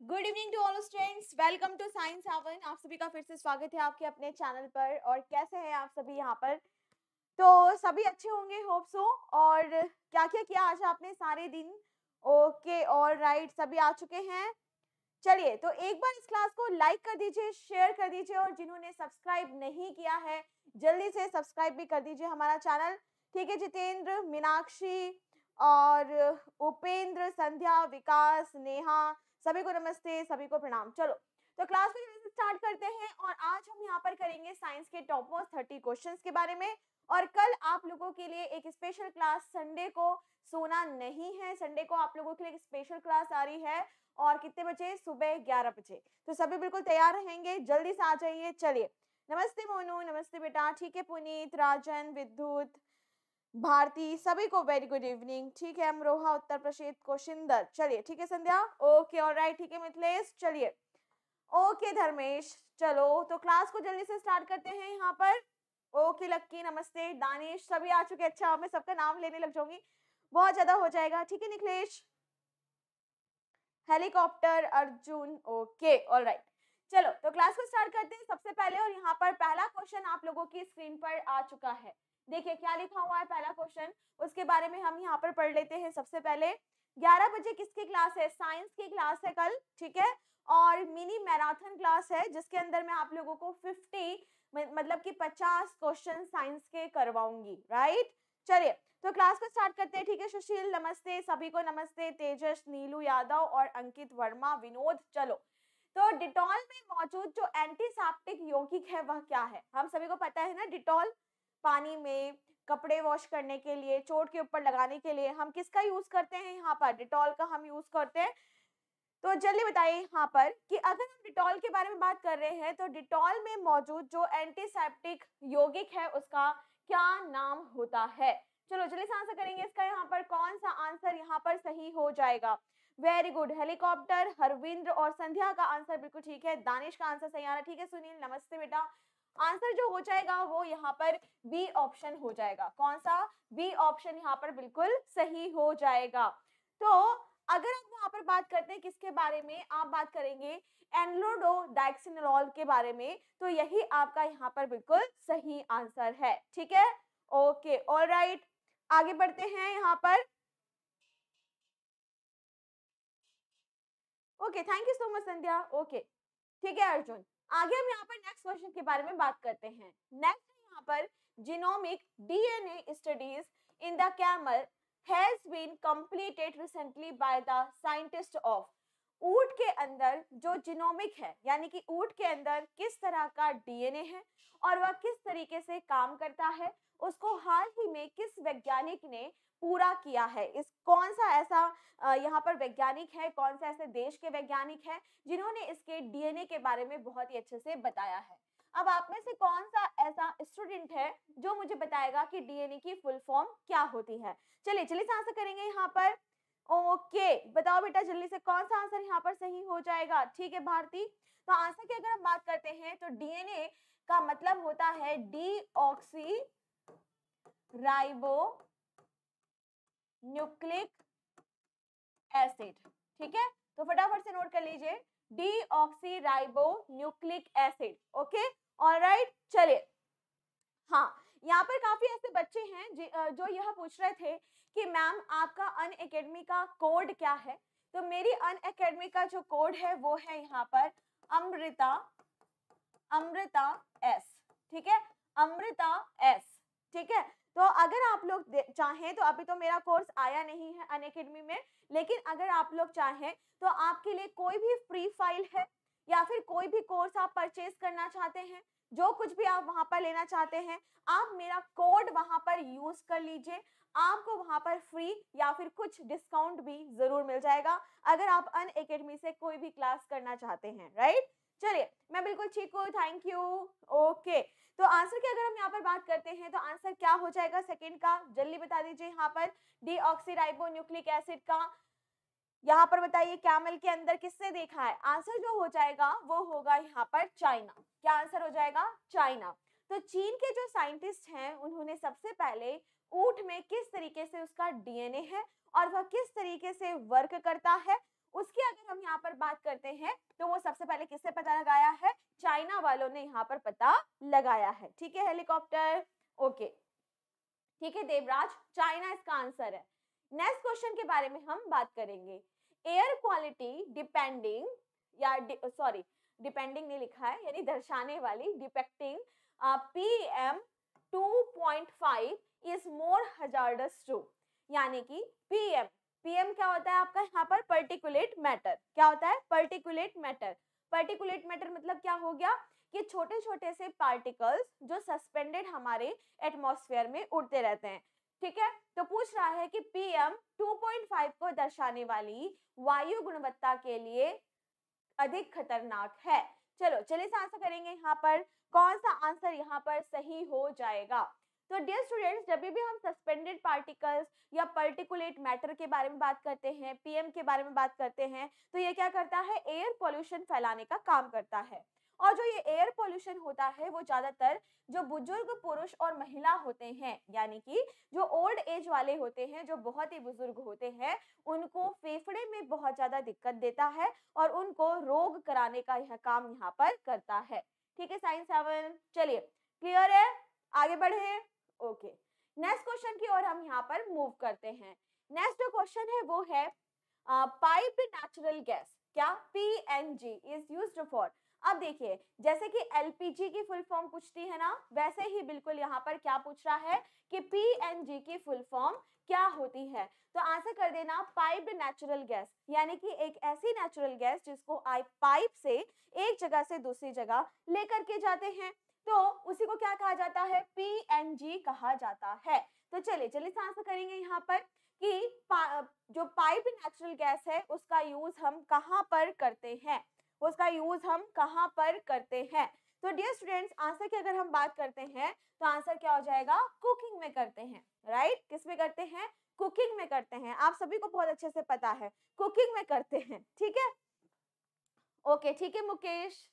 Good evening to all students, welcome to science haven. आप सभी का फिर से स्वागत है आपके अपने चैनल पर। और कैसे हैं आप सभी यहाँ पर? तो सभी अच्छे होंगे, होप सो। और क्या क्या किया आज आपने सारे दिन? ओके, ऑल राइट, सभी आ चुके हैं। चलिए, तो एक बार इस क्लास को लाइक कर दीजिए, शेयर कर दीजिए, और जिन्होंने सब्सक्राइब नहीं किया है जल्दी से सब्सक्राइब भी कर दीजिए हमारा चैनल। ठीक है, जितेंद्र, मीनाक्षी और उपेंद्र, संध्या, विकास, नेहा, सभी को नमस्ते, सभी को प्रणाम। चलो, तो क्लास को जल्दी से स्टार्ट करते हैं। और आज हम यहाँ पर करेंगे साइंस के टॉप मोस्ट 30 क्वेश्चंस के बारे में। और कल आप लोगों के लिए एक स्पेशल क्लास, संडे को सोना नहीं है, संडे को आप लोगों के लिए एक स्पेशल क्लास आ रही है। और कितने बजे? सुबह 11 बजे। तो सभी बिल्कुल तैयार रहेंगे, जल्दी से आ जाइए। चलिए, नमस्ते मोनू, नमस्ते बेटा। ठीक है, पुनीत, राजन, विद्युत, भारती, सभी को वेरी गुड इवनिंग। ठीक है, अमरोहा, उत्तर प्रदेश, कोशिंदर। चलिए, ठीक है संध्या, ओके, ऑलराइट। ठीक है मिथिलेश, चलिए, ओके धर्मेश। चलो, तो क्लास को जल्दी से स्टार्ट करते हैं यहाँ पर। ओके लक्की, नमस्ते। दानिश, सभी आ चुके। अच्छा, मैं सबका नाम लेने लग जाऊंगी, बहुत ज्यादा हो जाएगा। ठीक है Nikhilesh, helicopter, Arjun, okay, alright. चलो, तो क्लास को स्टार्ट करते हैं सबसे पहले। और यहाँ पर पहला क्वेश्चन आप लोगों की स्क्रीन पर आ चुका है। देखिए क्या लिखा हुआ है पहला क्वेश्चन, उसके बारे में हम यहाँ पर पढ़ लेते हैं सबसे पहले। 11 बजे किसकी क्लास है? साइंस की क्लास है कल, ठीक है। और मिनी मैराथन क्लास है, जिसके अंदर मैं आप लोगों को 50 मतलब कि 50 क्वेश्चन साइंस के करवाऊंगी, राइट। चलिए, तो क्लास को स्टार्ट करते हैं। ठीक है, सुशील नमस्ते, सभी को नमस्ते। तेजस, नीलू यादव और अंकित वर्मा, विनोद। चलो, तो डिटॉल में मौजूद जो एंटीसेप्टिक यौगिक है वह क्या है? हम सभी को पता है ना, डिटॉल पानी में कपड़े वॉश करने के लिए, चोट के ऊपर लगाने के लिए हम किसका यूज करते हैं? यहाँ पर डिटॉल का हम यूज करते हैं। तो जल्दी बताइए यहाँ पर कि अगर हम डिटॉल के बारे में बात कर रहे हैं तो डिटॉल में मौजूद जो एंटीसेप्टिक यौगिक है उसका क्या नाम होता है? चलो जल्दी से आंसर करेंगे इसका। यहाँ पर कौन सा आंसर यहाँ पर सही हो जाएगा? वेरी गुड, हेलीकॉप्टर, हरविंद्र और संध्या का आंसर बिल्कुल ठीक है। दानिश का आंसर सही आ रहा है। ठीक है सुनील, नमस्ते बेटा। आंसर जो हो जाएगा वो यहाँ पर बी ऑप्शन हो जाएगा। कौन सा? बी ऑप्शन यहाँ पर बिल्कुल सही हो जाएगा। तो अगर आप यहाँ पर बात करते हैं किसके बारे में, आप बात करेंगे एनलोडोडाइक्सिनोल के बारे में, तो यही आपका यहाँ पर बिल्कुल सही आंसर है। ठीक है, ओके, ऑलराइट, आगे बढ़ते हैं यहाँ पर। Okay, thank you so much Sandhya. Okay, ठीक है अर्जुन, आगे हम यहाँ पर नेक्स्ट क्वेश्चन के बारे में बात करते हैं। नेक्स्ट है यहाँ पर genomic DNA studies in the camel has been completed recently by the scientist of. ऊंट के अंदर जो जीनोमिक है, यानी कि ऊंट के अंदर किस तरह का डीएनए है और वह किस तरीके से काम करता है, उसको हाल ही में किस वैज्ञानिक ने पूरा किया है? इस कौन सा ऐसा यहाँ पर वैज्ञानिक है, कौन से ऐसे देश के वैज्ञानिक है जिन्होंने इसके डीएनए के बारे में बहुत ही अच्छे से बताया है? अब आप में से कौन सा ऐसा स्टूडेंट है जो मुझे बताएगा कि डीएनए की फुल फॉर्म क्या होती है? चलिए जल्दी से आंसर करेंगे यहाँ पर। ओके, बताओ बेटा जल्दी से कौन सा आंसर यहाँ पर सही हो जाएगा? ठीक है भारती, तो आंसर की अगर हम बात करते हैं तो डीएनए का मतलब होता है डीऑक्सी राइबो न्यूक्लिक एसिड। ठीक है, तो फटाफट से नोट कर लीजिए, deoxyribonucleic acid. Okay, alright, चलिए। हाँ, यहाँ पर काफी ऐसे बच्चे हैं जो यह पूछ रहे थे कि मैम आपका अनअकैडमी का कोड क्या है? तो मेरी अनअकैडमी का जो कोड है वो है यहाँ पर अमृता, अमृता एस। ठीक है, अमृता एस। ठीक है, तो अगर आप लोग चाहें तो अभी तो मेरा कोर्स आया नहीं है अनअकैडमी में, लेकिन अगर आप लोग चाहें तो आपके लिए कोई भी फ्री फाइल है या फिर कोई भी कोर्स आप परचेज करना चाहते हैं, जो कुछ भी आप वहां पर लेना चाहते हैं, आप मेरा कोड वहां पर यूज कर लीजिए। आपको वहां पर फ्री या फिर कुछ डिस्काउंट भी जरूर मिल जाएगा अगर आप अनअकैडमी से कोई भी क्लास करना चाहते हैं, राइट। चलिए, मैं बिल्कुल ठीक हूँ, थैंक यू। ओके, तो आंसर की अगर हम यहाँ पर बात करते हैं तो आंसर क्या हो जाएगा सेकंड का? जल्दी बता दीजिए यहाँ पर। डीऑक्सीराइबो न्यूक्लिक एसिड का यहाँ पर बताइए कैमल के अंदर किसने देखा है? आंसर जो हो जाएगा वो होगा यहाँ पर चाइना। क्या आंसर हो जाएगा? चाइना। तो चीन के जो साइंटिस्ट हैं उन्होंने सबसे पहले ऊंट में किस तरीके से उसका डीएनए है और वह किस तरीके से वर्क करता है उसकी अगर हम यहाँ पर बात करते हैं तो वो सबसे पहले किससे पता लगाया है, चाइना वालों ने यहाँ पर पता लगाया है। ठीक है हेलीकॉप्टर, ओके ठीक है देवराज, चाइना इसका आंसर है। नेक्स्ट क्वेश्चन के बारे में हम बात करेंगे। एयर क्वालिटी डिपेंडिंग या सॉरी डिपेंडिंग नहीं लिखा है, यानी दर्शाने वाली, depicting PM 2.5 is more hazardous to, यानी कि PM क्या होता है आपका यहाँ पर, पर्टिकुलेट मैटर। क्या होता है, पर्टिकुलेट मैटर। पर्टिकुलेट मैटर मतलब क्या हो गया कि छोटे छोटे से पार्टिकल्स जो सस्पेंडेड हमारे एटमॉस्फेयर में उड़ते रहते हैं। ठीक है, तो पूछ रहा है कि PM 2.5 को दर्शाने वाली वायु गुणवत्ता के लिए अधिक खतरनाक है। चलो चलिए आंसर करेंगे यहाँ पर, कौन सा आंसर यहाँ पर सही हो जाएगा। तो डियर स्टूडेंट्स, जब भी हम सस्पेंडेड पार्टिकल्स या पर्टिकुलेट मैटर के बारे में बात करते हैं, PM के बारे में बात करते हैं, तो ये क्या करता है, एयर पॉल्यूशन फैलाने का काम करता है। और जो ये एयर पॉल्यूशन होता है वो ज्यादातर जो बुजुर्ग पुरुष और महिला होते हैं, यानी कि जो ओल्ड एज वाले होते हैं, जो बहुत ही बुजुर्ग होते हैं, उनको फेफड़े में बहुत ज्यादा दिक्कत देता है और उनको रोग कराने का यह काम यहाँ पर करता है। ठीक है साइंस 7, चलिए क्लियर है, आगे बढ़े। ओके, नेक्स्ट क्वेश्चन की ओर हम यहाँ पर मूव करते हैं। नेक्स्ट जो क्वेश्चन है वो है पाइप्ड नेचुरल गैस, क्या PNG इज यूज्ड फॉर। अब देखिए, जैसे कि LPG की फुल फॉर्म पूछती है ना, वैसे ही बिल्कुल यहाँ पर क्या पूछ रहा है कि PNG की फुल फॉर्म क्या होती है। तो आंसर कर देना पाइप्ड नेचुरल गैस, यानी कि एक ऐसी नेचुरल गैस जिसको पाइप से एक जगह से दूसरी जगह लेकर के जाते हैं, तो उसी को क्या कहा जाता है, PNG कहा जाता है। तो चलिए आंसर करेंगे यहाँ पर कि जो पाइप्ड नेचुरल गैस है उसका यूज हम कहाँ पर करते हैं, उसका यूज हम कहाँ पर करते हैं। तो डियर स्टूडेंट्स, आंसर की अगर हम बात करते हैं तो आंसर क्या हो जाएगा, कुकिंग में करते हैं। राइट, किस में करते हैं, कुकिंग में करते हैं। आप सभी को बहुत अच्छे से पता है, कुकिंग में करते हैं। ठीक है, ओके ठीक है मुकेश,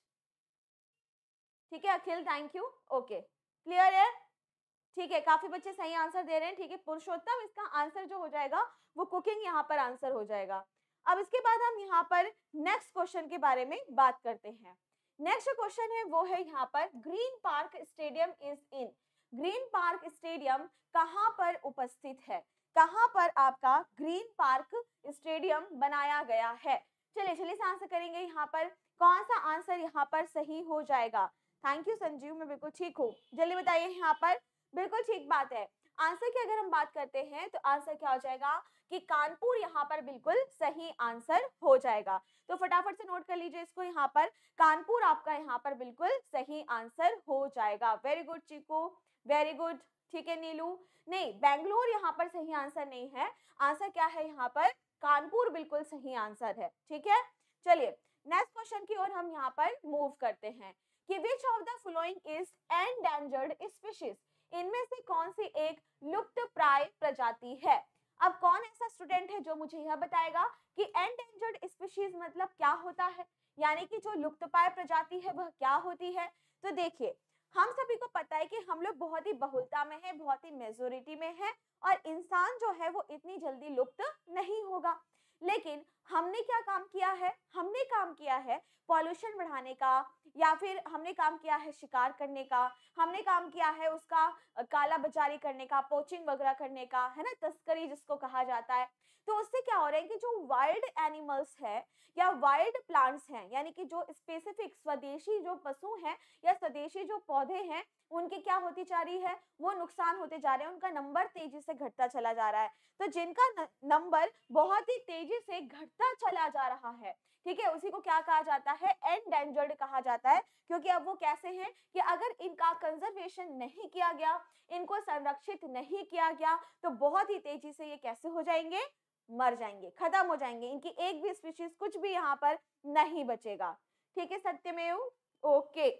ठीक है Akhil, thank you, okay clear है। ठीक है, काफी बच्चे सही आंसर दे रहे हैं। ठीक है पुरुषोत्तम, इसका आंसर जो हो जाएगा वो कुकिंग यहाँ पर आंसर हो जाएगा। अब इसके बाद हम यहाँ पर नेक्स्ट क्वेश्चन के बारे में बात करते हैं। नेक्स्ट क्वेश्चन है वो है यहाँ पर Green Park Stadium is in. Green Park Stadium कहाँ पर उपस्थित है, कहाँ पर आपका ग्रीन पार्क स्टेडियम बनाया गया है। चलिए आंसर करेंगे यहाँ पर, कौन सा आंसर यहाँ पर सही हो जाएगा। थैंक यू संजीव, मैं बिल्कुल ठीक हूँ, जल्दी बताइए यहाँ पर। बिल्कुल ठीक बात है। आंसर की अगर हम बात करते हैं तो आंसर क्या हो जाएगा कि कानपुर यहाँ पर बिल्कुल सही आंसर हो जाएगा। तो फटाफट से नोट कर लीजिए इसको, यहाँ पर कानपुर आपका यहाँ पर बिल्कुल सही आंसर हो जाएगा। Very good Chiku, very good. ठीक है नीलू, नहीं बेंगलोर यहाँ पर सही आंसर नहीं है, आंसर क्या है यहाँ पर, कानपुर बिल्कुल सही आंसर है। ठीक है, चलिए नेक्स्ट क्वेश्चन की ओर हम यहाँ पर मूव करते हैं कि which of the following is endangered species. इनमें से कौन सी एक लुप्त प्राय प्रजाति है। अब कौन ऐसा स्टूडेंट है जो मुझे यह बताएगा कि एंडेंजर्ड स्पीशीज मतलब क्या होता है, यानी कि जो लुप्त प्राय प्रजाति है वह क्या होती है। तो देखिए, हम सभी को पता है कि हम लोग बहुत ही बहुलता में है, बहुत ही मेजोरिटी में है, और इंसान जो है वो इतनी जल्दी लुप्त नहीं होगा। लेकिन हमने क्या काम किया है, हमने काम किया है पॉल्यूशन बढ़ाने का, या फिर हमने काम किया है शिकार करने का, हमने काम किया है उसका काला बाजारी करने का, पोचिंग वगैरह करने का, है ना, तस्करी जिसको कहा जाता है। तो उससे क्या हो रहा है कि जो वाइल्ड एनिमल्स है या वाइल्ड प्लांट्स हैं, यानी कि जो स्पेसिफिक स्वदेशी जो पशु हैं या स्वदेशी जो पौधे हैं, उनकी क्या होती जा रही है, वो नुकसान होते जा रहे हैं, उनका नंबर तेजी से घटता चला जा रहा है। तो जिनका नंबर बहुत ही तेजी से घटता चला जा रहा है, ठीक है, उसी को क्या कहा जाता है, एंडेंजर्ड कहा जाता है। क्योंकि अब वो कैसे हैं कि अगर इनका कंजर्वेशन नहीं किया गया, इनको संरक्षित नहीं किया गया, तो बहुत ही तेजी से ये कैसे हो जाएंगे, मर जाएंगे, खत्म हो जाएंगे, इनकी एक भी स्पीशीज कुछ भी यहाँ पर नहीं बचेगा। ठीक है सत्यमेव, ओके।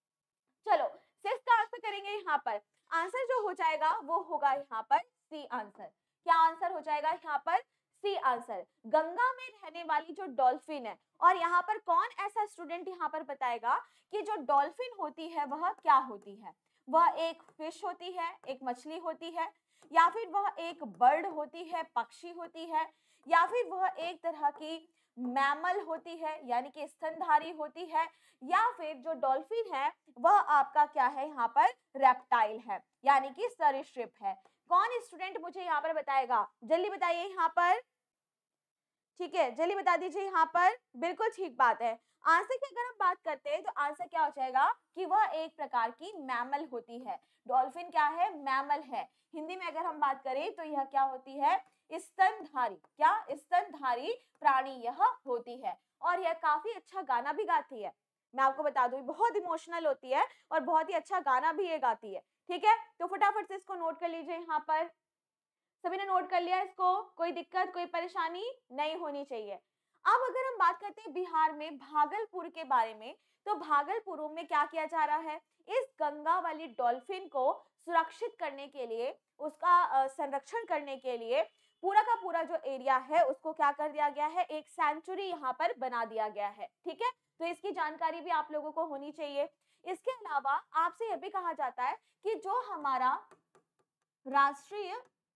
चलो सिर्फ का आंसर करेंगे यहाँ पर, आंसर जो हो जाएगा वो होगा यहाँ पर सी आंसर। क्या आंसर हो जाएगा यहाँ पर, सी आंसर। गंगा में रहने वाली जो डॉल्फिन है, और यहाँ पर कौन ऐसा स्टूडेंट यहाँ पर बताएगा कि जो डॉल्फिन होती है वह क्या होती है। वह एक फिश होती है, एक मछली होती है, या फिर वह एक बर्ड होती है, पक्षी होती है, या फिर वह एक तरह की मैमल होती है यानी कि स्तनधारी होती है, या फिर जो डॉल्फिन है वह आपका क्या है यहाँ पर रेप्टाइल है यानी कि सरीसृप है। कौन स्टूडेंट मुझे यहाँ पर बताएगा, जल्दी बताइए यहाँ पर। ठीक है, जल्दी बता दीजिए यहाँ पर। बिल्कुल ठीक बात है। आंसर की अगर हम बात करते हैं तो आंसर क्या हो जाएगा कि वह एक प्रकार की मैमल होती है। डॉल्फिन क्या है, मैमल है। हिंदी में अगर हम बात करें तो यह क्या होती है, स्तनधारी, क्या स्तनधारी प्राणी यह होती है। और यह काफी अच्छा गाना भी गाती है, मैं आपको बता दूं बहुत इमोशनल होती है और बहुत ही अच्छा गाना भी ये गाती है। ठीक है, तो फटाफट से इसको नोट कर लीजिए यहाँ पर। सभी ने नोट कर लिया इसको, कोई दिक्कत कोई परेशानी नहीं होनी चाहिए। अब अगर हम बात करते हैं बिहार में भागलपुर के बारे में, तो भागलपुर में क्या किया जा रहा है, इस गंगा वाली डॉल्फिन को सुरक्षित करने के लिए, उसका संरक्षण करने के लिए पूरा का पूरा जो एरिया है उसको क्या कर दिया गया है, एक सेंचुरी यहाँ पर बना दिया गया है। ठीक है, तो इसकी जानकारी भी आप लोगों को होनी चाहिए। इसके अलावा आपसे यह भी कहा जाता है कि जो हमारा राष्ट्रीय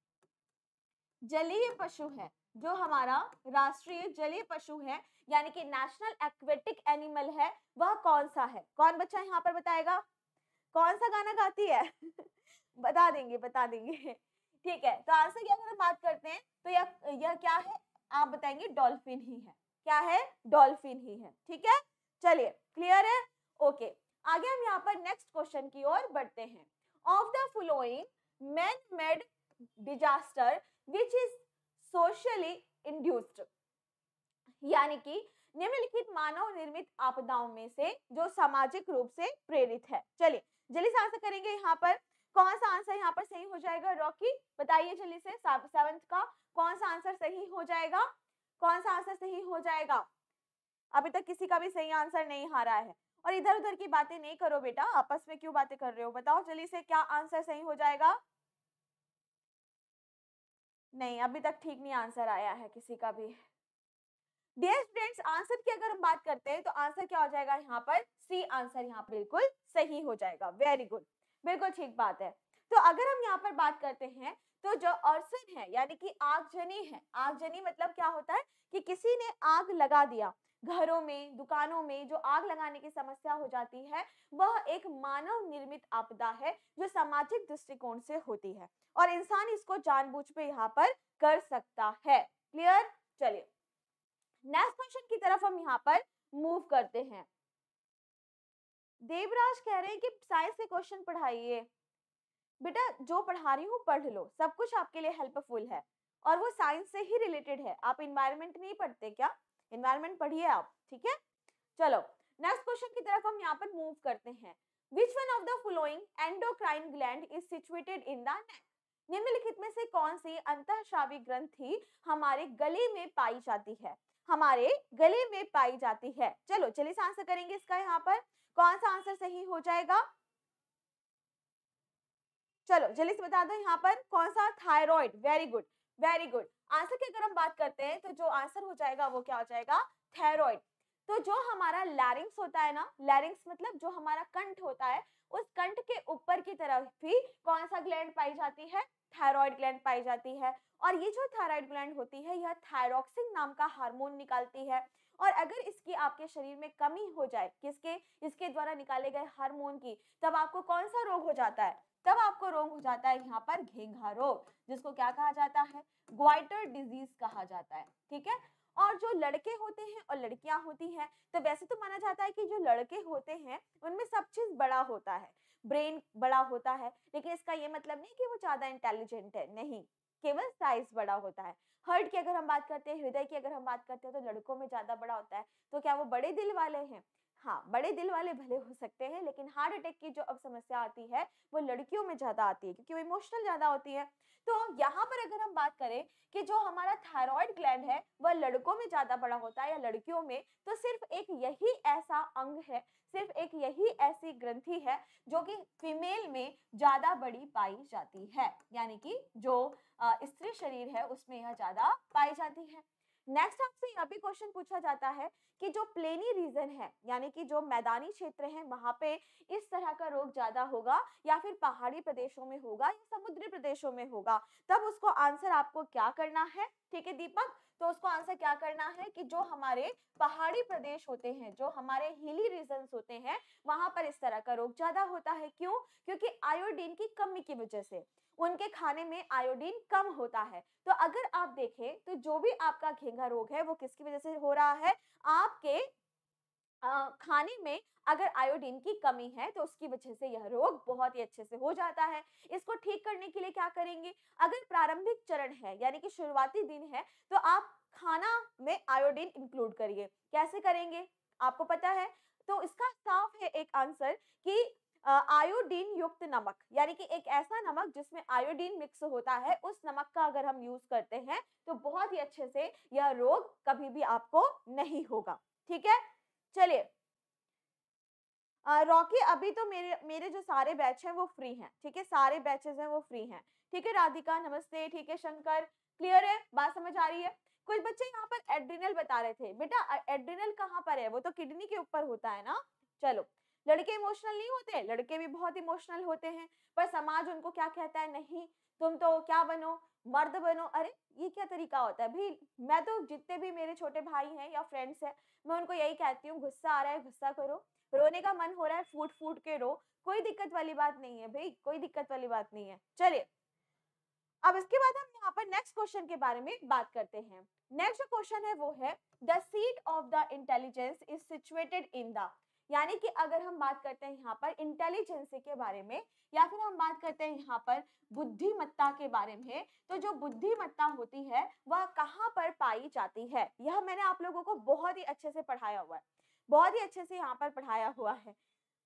जलीय पशु है, जो हमारा राष्ट्रीय जलीय पशु है यानी कि नेशनल एक्वेटिक एनिमल है, वह कौन सा है। कौन बच्चा यहाँ पर बताएगा, कौन सा गाना गाती है बता देंगे बता देंगे। ठीक है, तो आंसर की अगर हम बात करते हैं तो यह क्या है, आप बताएंगे डॉल्फिन ही है। क्या है, डॉल्फिन ही है। ठीक है, चलिए क्लियर है, ओके। आगे हम यहाँ पर नेक्स्ट क्वेश्चन की ओर बढ़ते हैं। Of the following man made disaster which is socially induced, यानी कि निम्नलिखित मानव निर्मित आपदाओं में से जो सामाजिक रूप से प्रेरित है। चलिए जल्दी से आंसर करेंगे यहाँ पर। कौन सा आंसर यहाँ पर सही हो जाएगा, रॉकी बताइए जल्दी से, 7th का कौन सा आंसर सही हो जाएगा, कौन सा आंसर सही हो जाएगा। अभी तक किसी का भी सही आंसर नहीं आ रहा है, और इधर उधर की बातें नहीं करो बेटा, आपस में क्यों बातें कर रहे हो, बताओ जल्दी से क्या आंसर सही हो जाएगा। नहीं, अभी तक ठीक नहीं आंसर आया है किसी का भी। डियर स्टूडेंट्स, आंसर की अगर हम बात करते हैं तो आंसर क्या हो जाएगा यहाँ पर, सी आंसर यहाँ बिल्कुल सही हो जाएगा। वेरी गुड, बिल्कुल ठीक बात है। तो अगर हम यहाँ पर बात करते हैं तो जो अर्सन है यानी कि आगजनी है, आगजनी मतलब क्या होता है कि किसी ने आग लगा दिया, घरों में दुकानों में जो आग लगाने की समस्या हो जाती है, वह एक मानव निर्मित आपदा है जो सामाजिक दृष्टिकोण से होती है और इंसान इसको जानबूझ पे यहाँ पर कर सकता है। क्लियर, चलिए नेक्स्ट क्वेश्चन की तरफ हम यहाँ पर मूव करते हैं। देवराज कह रहे हैं कि साइंस के क्वेश्चन पढ़ाइए। बेटा जो पढ़ा रही हूँ पढ़ लो, सब कुछ आपके लिए हेल्पफुल है और वो साइंस से ही रिलेटेड है। आप इन्वायरमेंट नहीं पढ़ते क्या, इन्वायरमेंट पढ़िए आप। ठीक है, चलो नेक्स्ट क्वेश्चन की तरफ हम यहाँ पर मूव करते हैं। Which one of the following endocrine gland is situated in the neck, निम्नलिखित में से कौन सी अंतःस्रावी ग्रंथि हमारे गले में पाई जाती है, हमारे गले में पाई जाती है। चलो चलिए आंसर करेंगे इसका, यहाँ पर कौन सा आंसर सही हो जाएगा, चलो जल्दी से बता दो यहाँ पर कौन सा, thyroid. Very good, very good. Answer की अगर हम बात करते हैं तो जो आंसर हो जाएगा वो क्या हो जाएगा, थायराइड। तो जो हमारा लैरिंग्स होता है ना, लैरिंग्स मतलब जो हमारा कंठ होता है, उस कंठ के ऊपर की तरफ भी कौन सा ग्लैंड पाई जाती है, थायराइड ग्लैंड पाई जाती है। और ये जो थायराइड ग्लैंड होती है यह थायरॉक्सिन नाम का हार्मोन निकालती है, और अगर इसकी आपके शरीर में कमी हो जाए, किसके, इसके द्वारा निकाले गए हार्मोन की, तब आपको कौन सा रोग हो जाता है, तब आपको रोग हो जाता है यहाँ पर घेंघा रोग, जिसको क्या कहा जाता है, ग्वाइटर डिजीज कहा जाता है। ठीक है, और जो लड़के होते हैं और लड़कियां होती हैं, तो वैसे तो माना जाता है कि जो लड़के होते हैं उनमें सब चीज बड़ा होता है, ब्रेन बड़ा होता है, लेकिन इसका ये मतलब नहीं कि वो ज्यादा इंटेलिजेंट है, नहीं, केवल साइज बड़ा होता है। हार्ट की अगर हम बात करते हैं, हृदय की अगर हम बात करते हैं, तो लड़कों में ज्यादा बड़ा होता है। तो क्या वो बड़े दिल वाले हैं, हाँ बड़े दिल वाले भले हो सकते हैं, लेकिन हार्ट अटैक की जो अब समस्या आती है वो लड़कियों में ज्यादा आती है क्योंकि वो इमोशनल ज्यादा होती है। तो यहाँ पर अगर हम बात करें कि जो हमारा थायराइड ग्लैंड है वह लड़कों में ज्यादा बड़ा होता है या लड़कियों में, तो सिर्फ एक यही ऐसा अंग है, सिर्फ एक यही ऐसी ग्रंथि है जो कि फीमेल में ज्यादा बड़ी पाई जाती है, यानी कि जो स्त्री शरीर है उसमें यह ज्यादा पाई जाती है। नेक्स्ट आपसे यह भी क्वेश्चन पूछा जाता है कि जो प्लेनी रीजन है यानी कि जो मैदानी क्षेत्र है वहां पे इस तरह का रोग ज्यादा होगा या फिर पहाड़ी प्रदेशों में होगा या समुद्री प्रदेशों में होगा, तब उसको आंसर आपको क्या करना है। ठीक है दीपक, तो उसको आंसर क्या करना है कि जो हमारे पहाड़ी प्रदेश होते हैं, जो हमारे हिली रीजन्स होते हैं, वहां पर इस तरह का रोग ज्यादा होता है। क्यों? क्योंकि आयोडीन की कमी की वजह से उनके खाने में आयोडीन कम होता है। तो अगर आप देखें तो जो भी आपका घेंघा रोग है वो किसकी वजह से हो रहा है? आपके खाने में अगर आयोडीन की कमी है तो उसकी वजह से यह रोग बहुत ही अच्छे से हो जाता है। इसको ठीक करने के लिए क्या करेंगे? अगर प्रारंभिक चरण है यानी कि शुरुआती दिन है तो आप खाना में आयोडीन इंक्लूड करिए। कैसे करेंगे? आपको पता है। तो इसका साफ है एक आंसर कि आयोडीन युक्त नमक यानी कि एक ऐसा नमक जिसमें आयोडीन मिक्स होता है, उस नमक का अगर हम यूज करते हैं तो बहुत ही अच्छे से यह रोग कभी भी आपको नहीं होगा। ठीक है, चलिए। रॉकी, अभी तो मेरे मेरे जो सारे बैच हैं वो फ्री हैं। ठीक है, सारे बैचेस हैं वो फ्री हैं। ठीक है राधिका, नमस्ते। ठीक है शंकर, क्लियर है? बात समझ आ रही है? कुछ बच्चे यहाँ पर एड्रिनल बता रहे थे। बेटा एड्रिनल कहाँ पर है? वो तो किडनी के ऊपर होता है ना। चलो, लड़के इमोशनल नहीं होते? लड़के भी बहुत इमोशनल होते हैं, पर समाज उनको क्या कहता है? नहीं, तुम तो क्या बनो, मर्द बनो। अरे ये क्या तरीका होता है भाई? मैं तो जितने भी मेरे छोटे भाई हैं या फ्रेंड्स हैं, मैं उनको यही कहती हूँ, गुस्सा आ रहा है गुस्सा करो, रोने का मन हो रहा है फूट फूट के रो, कोई दिक्कत वाली बात नहीं है भाई, कोई दिक्कत वाली बात नहीं है। चलिए, अब इसके बाद हम यहाँ पर नेक्स्ट क्वेश्चन के बारे में बात करते हैं। नेक्स्ट जो क्वेश्चन है वो है the seat of the intelligence is situated in the, यानी कि अगर हम बात करते हैं यहाँ पर इंटेलिजेंस के बारे में या फिर हम बात करते हैं यहाँ पर बुद्धिमत्ता के बारे में, तो जो बुद्धिमत्ता होती है वह कहाँ पर पाई जाती है? यह मैंने आप लोगों को बहुत ही अच्छे से पढ़ाया हुआ है, बहुत ही अच्छे से यहाँ पर पढ़ाया हुआ है।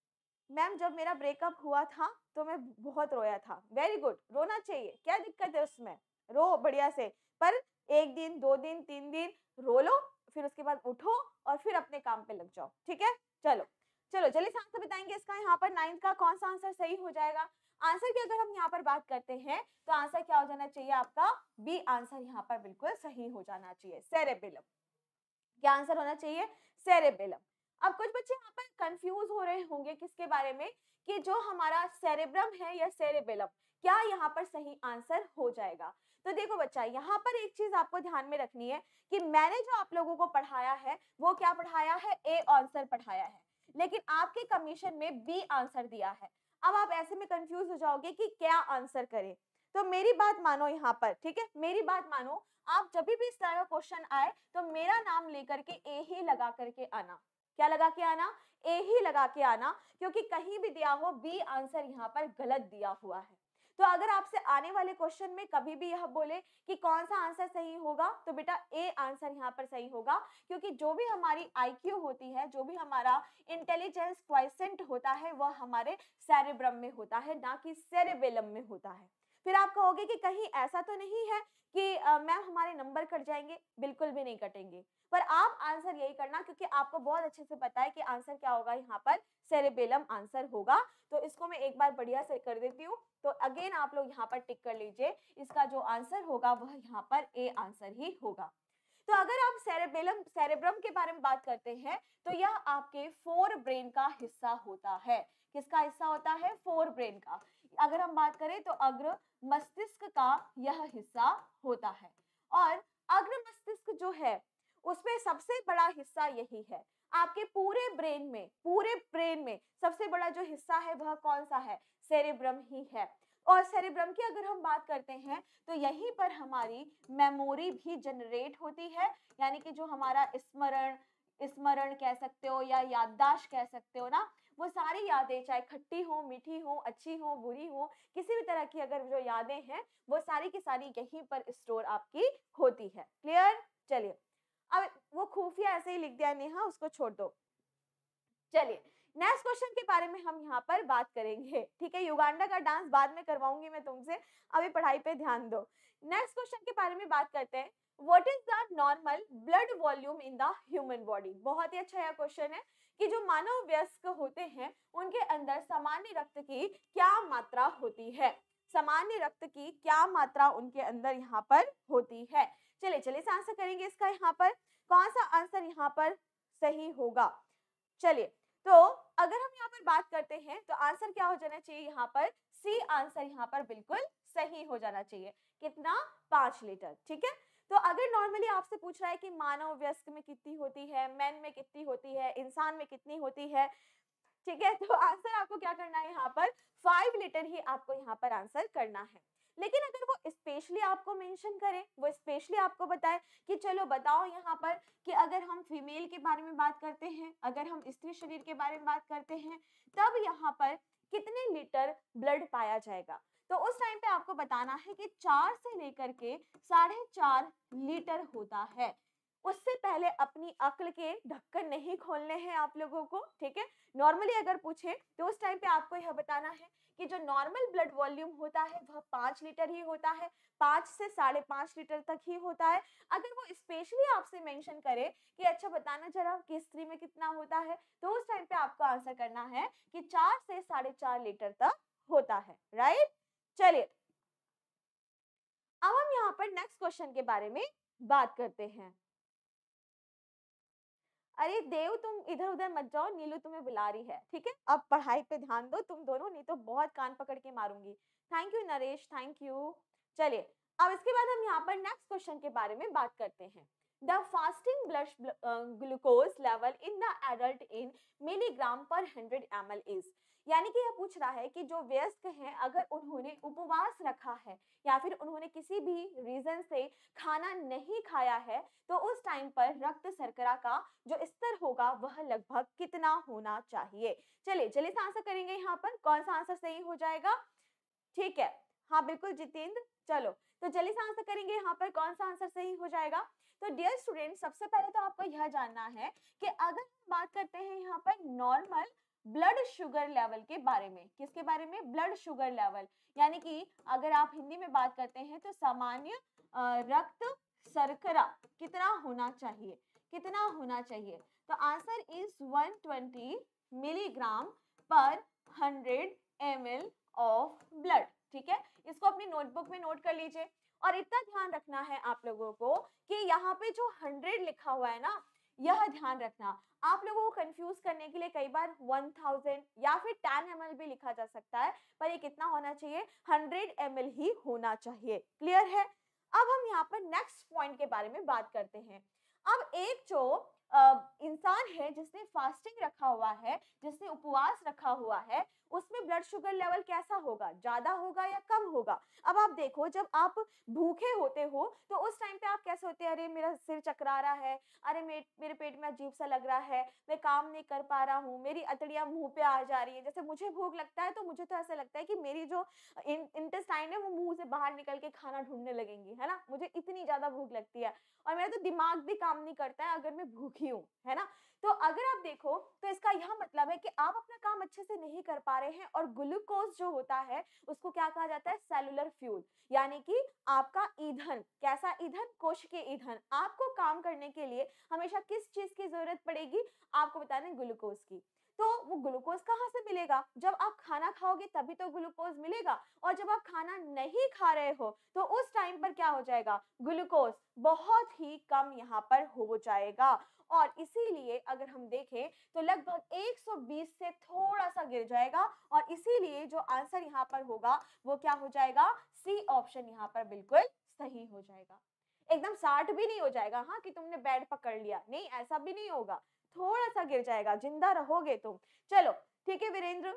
मैम जब मेरा ब्रेकअप हुआ था तो मैं बहुत रोया था। वेरी गुड, रोना चाहिए, क्या दिक्कत है उसमें? रो बढ़िया से, पर 1 दिन 2 दिन 3 दिन रो लो, फिर उसके बाद उठो और फिर अपने काम पे लग जाओ। ठीक है, चलो चलो जल्दी से आंसर बताएंगे इसका। यहाँ पर 9th का कौन सा आंसर सही हो जाएगा? आंसर की अगर हम यहाँ पर बात करते हैं तो आंसर क्या हो जाना चाहिए आपका? बी आंसर यहाँ पर बिल्कुल सही हो जाना चाहिए, सेरेबेलम। क्या आंसर होना चाहिए? सेरेबेलम। अब कुछ बच्चे यहाँ पर कंफ्यूज हो रहे होंगे किसके बारे में, कि जो हमारा सेरेब्रम है या सेरेबेलम, क्या यहाँ पर सही आंसर हो जाएगा? तो देखो बच्चा, यहाँ पर एक चीज आपको ध्यान में रखनी है कि मैंने जो आप लोगों को पढ़ाया है वो क्या पढ़ाया है? ए आंसर पढ़ाया है, लेकिन आपके कमीशन में बी आंसर दिया है। अब आप ऐसे में कंफ्यूज हो जाओगे कि क्या आंसर करें। तो मेरी बात मानो यहाँ पर, ठीक है, मेरी बात मानो। आप जब भी इस तरह का क्वेश्चन आए तो मेरा नाम लेकर के ए ही लगा करके आना। क्या लगा के आना? ए ही लगा के आना, क्योंकि कहीं भी दिया हो बी आंसर यहाँ पर गलत दिया हुआ है। तो अगर आपसे आने वाले क्वेश्चन में कभी भी यह बोले कि कौन सा आंसर सही होगा, तो बेटा ए आंसर यहाँ पर सही होगा, क्योंकि जो भी हमारी आईक्यू होती है, जो भी हमारा इंटेलिजेंस क्वाइसेंट होता है, वह हमारे सेरेब्रम में होता है, ना कि सेरेबेलम में होता है। फिर आप कहोगे कि कहीं ऐसा तो नहीं है कि मैम हमारे नंबर कट जाएंगे? बिल्कुल भी नहीं कटेंगे, पर आप आंसर यही करना, क्योंकि आपको बहुत अच्छे से पता है कि आंसर क्या होगा यहाँ पर? सेरेबेलम आंसर होगा। तो इसको मैं एक बार बढ़िया से कर देती हूँ। तो अगेन आप लोग यहाँ पर टिक कर लीजिए, इसका जो आंसर होगा वह यहाँ पर ए आंसर ही होगा। तो अगर आप सेरेब्रम के बारे में बात करते हैं तो यह आपके फोर ब्रेन का हिस्सा होता है। किसका हिस्सा होता है? फोर ब्रेन का। अगर हम बात करें तो अग्र मस्तिष्क का यह हिस्सा होता है, और अग्र मस्तिष्क जो है उसमें सबसे बड़ा हिस्सा यही है। आपके पूरे ब्रेन में सबसे बड़ा जो हिस्सा है वह कौन सा है? सेरेब्रम ही है। और सेरेब्रम की अगर हम बात करते हैं तो यहीं पर हमारी मेमोरी भी जनरेट होती है, यानी कि जो हमारा स्मरण कह सकते हो या याददाश्त कह सकते हो ना, वो सारी यादें चाहे खट्टी हो, मीठी हो, अच्छी हो, बुरी हो, किसी भी तरह की अगर जो यादें हैं वो सारी की सारी यहीं पर स्टोर आपकी होती है। क्लियर? चलिए, अब वो खुफिया ऐसे ही लिख दिया नेहा, उसको छोड़ दो। चलिए, नेक्स्ट क्वेश्चन के बारे में हम यहाँ पर बात करेंगे। ठीक है, युगांडा का डांस बाद में करवाऊंगी मैं तुमसे, अभी पढ़ाई पे ध्यान दो। नेक्स्ट क्वेश्चन के बारे में बात करते हैं। What is the normal blood volume in the human body? बहुत ही अच्छा यह क्वेश्चन है कि जो मानव वयस्क होते हैं उनके अंदर सामान्य रक्त की क्या मात्रा होती है? सामान्य रक्त की क्या मात्रा उनके अंदर यहाँ पर होती है? चलिए चलिए से आंसर करेंगे इसका। यहाँ पर कौन सा आंसर यहाँ पर सही होगा? चलिए, तो अगर हम यहाँ पर बात करते हैं तो आंसर क्या हो जाना चाहिए? यहाँ पर सी आंसर यहाँ पर बिल्कुल सही हो जाना चाहिए। कितना? 5 लीटर। ठीक है, तो अगर नॉर्मली आपसे पूछ रहा है कि मानव वयस्क में कितनी होती है, मैन में कितनी होती है, इंसान में कितनी होती है, ठीक है, तो आंसर आपको क्या करना है यहाँ पर 5 लीटर ही आपको यहाँ पर आंसर करना है। लेकिन अगर वो स्पेशली आपको मेंशन करे, वो स्पेशली आपको बताए कि चलो बताओ यहाँ पर कि अगर हम फीमेल के बारे में बात करते हैं, अगर हम स्त्री शरीर के बारे में बात करते हैं, तब यहाँ पर कितने लीटर ब्लड पाया जाएगा, तो उस टाइम पे आपको बताना है कि 4 से लेकर के 4.5 लीटर होता है। उससे पहले अपनी अक्ल के ढक्कन नहीं खोलने हैं आप लोगों को, ठीक है। नॉर्मली अगर पूछे तो उस टाइम पे आपको यह बताना है कि जो नॉर्मल ब्लड वॉल्यूम होता है वह 5 लीटर ही होता है, 5 से 5.5 लीटर तक ही होता है। अगर वो स्पेशली आपसे मेंशन करे कि अच्छा बताना जरा कि स्त्री में कितना होता है, तो उस टाइम पे आपको आंसर करना है कि 4 से 4.5 लीटर तक होता है, राइट। चलिए अब हम यहाँ पर नेक्स्ट क्वेश्चन के बारे में बात करते हैं। अरे देव तुम इधर उधर मत जाओ, नीलू तुम्हें बुला रही है, ठीक है। अब पढ़ाई पे ध्यान दो तुम दोनों, नहीं तो बहुत कान पकड़ के मारूंगी। Thank you Naresh, thank you. चलिए अब इसके बाद हम यहाँ पर नेक्स्ट क्वेश्चन के बारे में बात करते हैं। The fasting blood glucose level in the adult in milligram per 100 ml is, यानी कि यह पूछ रहा है कि जो वयस्क हैं अगर उन्होंने उपवास रखा है या फिर उन्होंने किसी भी रीजन से खाना नहीं खाया है, तो उस टाइम पर रक्त शर्करा का जो स्तर होगा वह लगभग कितना होना चाहिए। चलिए जल्दी से आंसर करेंगे यहाँ पर, कौन सा आंसर सही हो जाएगा, ठीक है। हाँ बिल्कुल जितेंद्र, चलो तो जल्दी से आंसर करेंगे यहाँ पर कौन सा आंसर सही हो जाएगा। तो डियर स्टूडेंट सबसे पहले तो आपको यह जानना है कि अगर हम बात करते हैं यहाँ पर नॉर्मल ब्लड शुगर लेवल के बारे में, किसके बारे में, ब्लड शुगर लेवल, यानी कि अगर आप हिंदी में बात करते हैं तो सामान्य रक्त शर्करा कितना होना चाहिए, कितना होना चाहिए, तो answer is 120 milligram per 100 ml of blood, ठीक है। इसको अपनी नोटबुक में नोट कर लीजिए और इतना ध्यान रखना है आप लोगों को कि यहाँ पे जो 100 लिखा हुआ है ना, यह ध्यान रखना। आप लोगों को कंफ्यूज करने के लिए कई बार 1000 या फिर 10 ml भी लिखा जा सकता है, पर ये कितना होना चाहिए, 100 ml ही होना चाहिए, क्लियर है। अब हम यहाँ पर नेक्स्ट पॉइंट के बारे में बात करते हैं। अब एक जो इंसान है जिसने फास्टिंग रखा हुआ है, जिसने उपवास रखा हुआ है, उसमें ब्लड शुगर लेवल कैसा होगा, ज्यादा होगा या कम होगा। अब आप देखो जब आप भूखे होते हो तो उस टाइम पे आप कैसे होते हैं, अरे मेरा सिर चकरा रहा है, अरे मेरे पेट में अजीब सा लग रहा है, मैं काम नहीं कर पा रहा हूँ, मेरी अतड़ियाँ मुंह पे आ जा रही है। जैसे मुझे भूख लगता है तो मुझे तो ऐसा लगता है कि मेरी जो इंटेस्टाइन है वो मुंह से बाहर निकल के खाना ढूंढने लगेंगी, है ना, मुझे इतनी ज्यादा भूख लगती है और मेरा तो दिमाग भी काम नहीं करता है अगर मैं भूखी हूँ, है ना। तो अगर आप देखो तो इसका यह मतलब है कि आप अपना काम अच्छे से नहीं कर पा रहे हैं और ग्लूकोज जो होता है उसको क्या कहा जाता है, सेलुलर फ्यूल, यानी कि आपका ईंधन, कैसा ईंधन, कोशिकीय ईंधन। आपको काम करने के लिए हमेशा किस चीज की जरूरत पड़ेगी, आपको बताना है ग्लूकोज की। तो वो ग्लूकोज कहाँ से मिलेगा, जब आप खाना खाओगे तभी तो ग्लूकोज मिलेगा, और जब आप खाना नहीं खा रहे हो तो उस टाइम पर क्या हो जाएगा, ग्लूकोज बहुत ही कम यहाँ पर हो जाएगा। और इसीलिए अगर हम देखें तो लगभग 120 से थोड़ा सा गिर जाएगा, और इसीलिए जो आंसर यहाँ पर होगा वो क्या हो जाएगा, सी ऑप्शन यहाँ पर बिल्कुल सही हो जाएगा। एकदम 60 भी नहीं हो जाएगा, हाँ कि तुमने बेड पकड़ लिया, नहीं ऐसा भी नहीं होगा, थोड़ा सा गिर जाएगा, जिंदा रहोगे तुम। चलो ठीक है वीरेंद्र,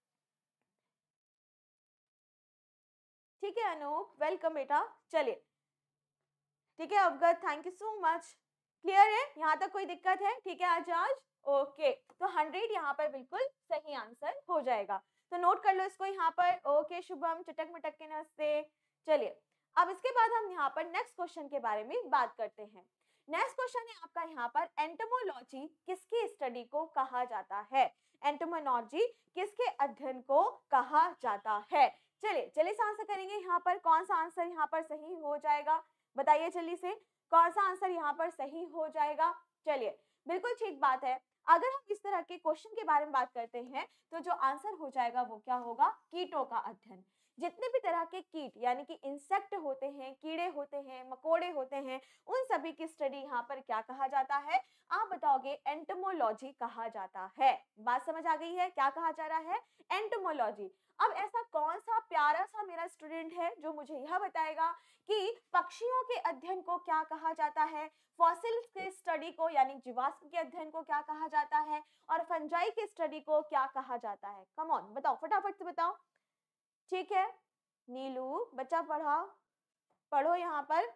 ठीक है अनूप, वेलकम बेटा। चलिए ठीक है Avgat, thank you so much. Clear है, यहाँ तक कोई दिक्कत है, ठीक है आज ओके। तो 100 यहाँ पर बिल्कुल सही आंसर हो जाएगा, तो नोट कर लो इसको यहाँ पर। ओके शुभम, चटक मटक के नमस्ते। चलिए अब इसके बाद हम यहाँ पर नेक्स्ट क्वेश्चन के बारे में बात करते हैं। नेक्स्ट क्वेश्चन है आपका यहाँ पर, एंटोमोलॉजी किसकी स्टडी को कहा जाता है, एंटोमोलॉजी किसके अध्ययन को कहा जाता है। चलिए जल्दी से आंसर करेंगे यहाँ पर, कौन सा आंसर यहाँ पर सही हो जाएगा, बताइए जल्दी से कौन सा आंसर यहाँ पर सही हो जाएगा। चलिए बिल्कुल ठीक बात है, अगर हम इस तरह के क्वेश्चन के बारे में बात करते हैं तो जो आंसर हो जाएगा वो क्या होगा, कीटों का अध्ययन। जितने भी तरह के कीट यानी कि इंसेक्ट होते हैं, कीड़े होते हैं, मकोड़े होते हैं, उन सभी की स्टडी यहाँ पर क्या कहा जाता है? आप बताओगे एंटोमोलॉजी कहा जाता है। बात समझ आ गई है? क्या कहा जा रहा है? एंटोमोलॉजी। अब ऐसा कौन सा प्यारा सा मेरा स्टूडेंट है जो मुझे यह बताएगा कि पक्षियों के अध्ययन को क्या कहा जाता है, फॉसिल्स के स्टडी को यानी जीवाश्म के अध्ययन को क्या कहा जाता है, और फंजाई के स्टडी को क्या कहा जाता है? कम ऑन बताओ, फटाफट से बताओ। ठीक है नीलू, बच्चा पढ़ो यहाँ पर।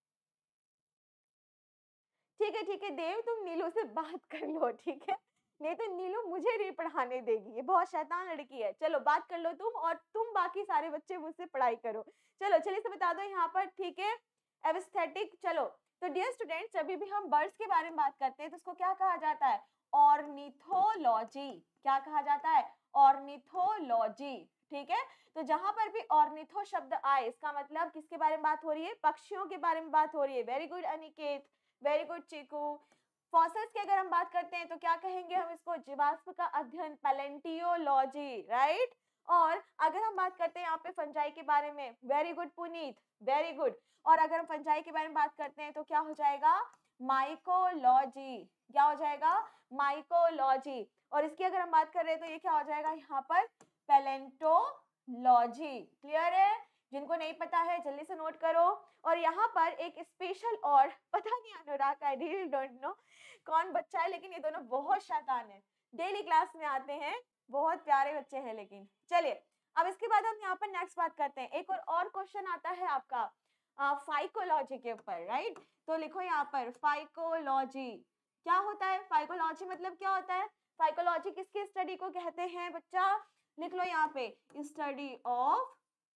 ठीक है देव, तुम नीलू से बात कर लो, ठीक है, नहीं तो नीलू मुझे नहीं पढ़ाने देगी, ये बहुत शैतान लड़की है। चलो बात कर लो तुम, और तुम बाकी सारे बच्चे मुझसे पढ़ाई करो। चलो चलिए से बता दो यहाँ पर, ठीक है, एस्थेटिक। चलो तो डियर स्टूडेंट्स, जब भी हम बर्ड्स के बारे में बात करते हैं तो उसको क्या कहा जाता है? ऑर्निथोलॉजी। क्या कहा जाता है? ऑर्निथोलॉजी। ठीक है, तो जहां पर भी ऑर्निथो शब्द आए इसका मतलब किसके बारे में बात हो रही है? पक्षियों के बारे में बात हो रही है। Very good Aniket, very good Chiku. Fossils की अगर हम बात करते हैं तो क्या कहेंगे हम इसको? जीवाश्म का अध्ययन, पैलेंटियोलॉजी, राइट। और अगर हम बात करते हैं यहाँ पे फंजाई के बारे में, very good Puneet, very good. और अगर हम फंजाई के बारे में बात करते हैं तो क्या हो जाएगा? माइकोलॉजी। क्या हो जाएगा? माइकोलॉजी। और इसकी अगर हम बात कर रहे हैं तो ये क्या हो जाएगा यहाँ पर? पैलेंटोलॉजी। क्लियर है? जिनको नहीं पता है जल्दी से नोट करो। और यहाँ पर एक स्पेशल, और पता नहीं Anurag, I really don't know कौन बच्चा है, लेकिन ये दोनों बहुत शैतान है, डेली क्लास में आते हैं, बहुत प्यारे बच्चे हैं। लेकिन चलिए अब इसके बाद हम यहाँ पर नेक्स्ट बात करते हैं। एक और क्वेश्चन आता है आपका फाइकोलॉजी के ऊपर, राइट। तो लिखो यहाँ पर फाइकोलॉजी। क्या होता है फाइकोलॉजी? मतलब क्या होता है फाइकोलॉजी? किसकी स्टडी को कहते हैं बच्चा? लिख लो यहाँ पे, स्टडी ऑफ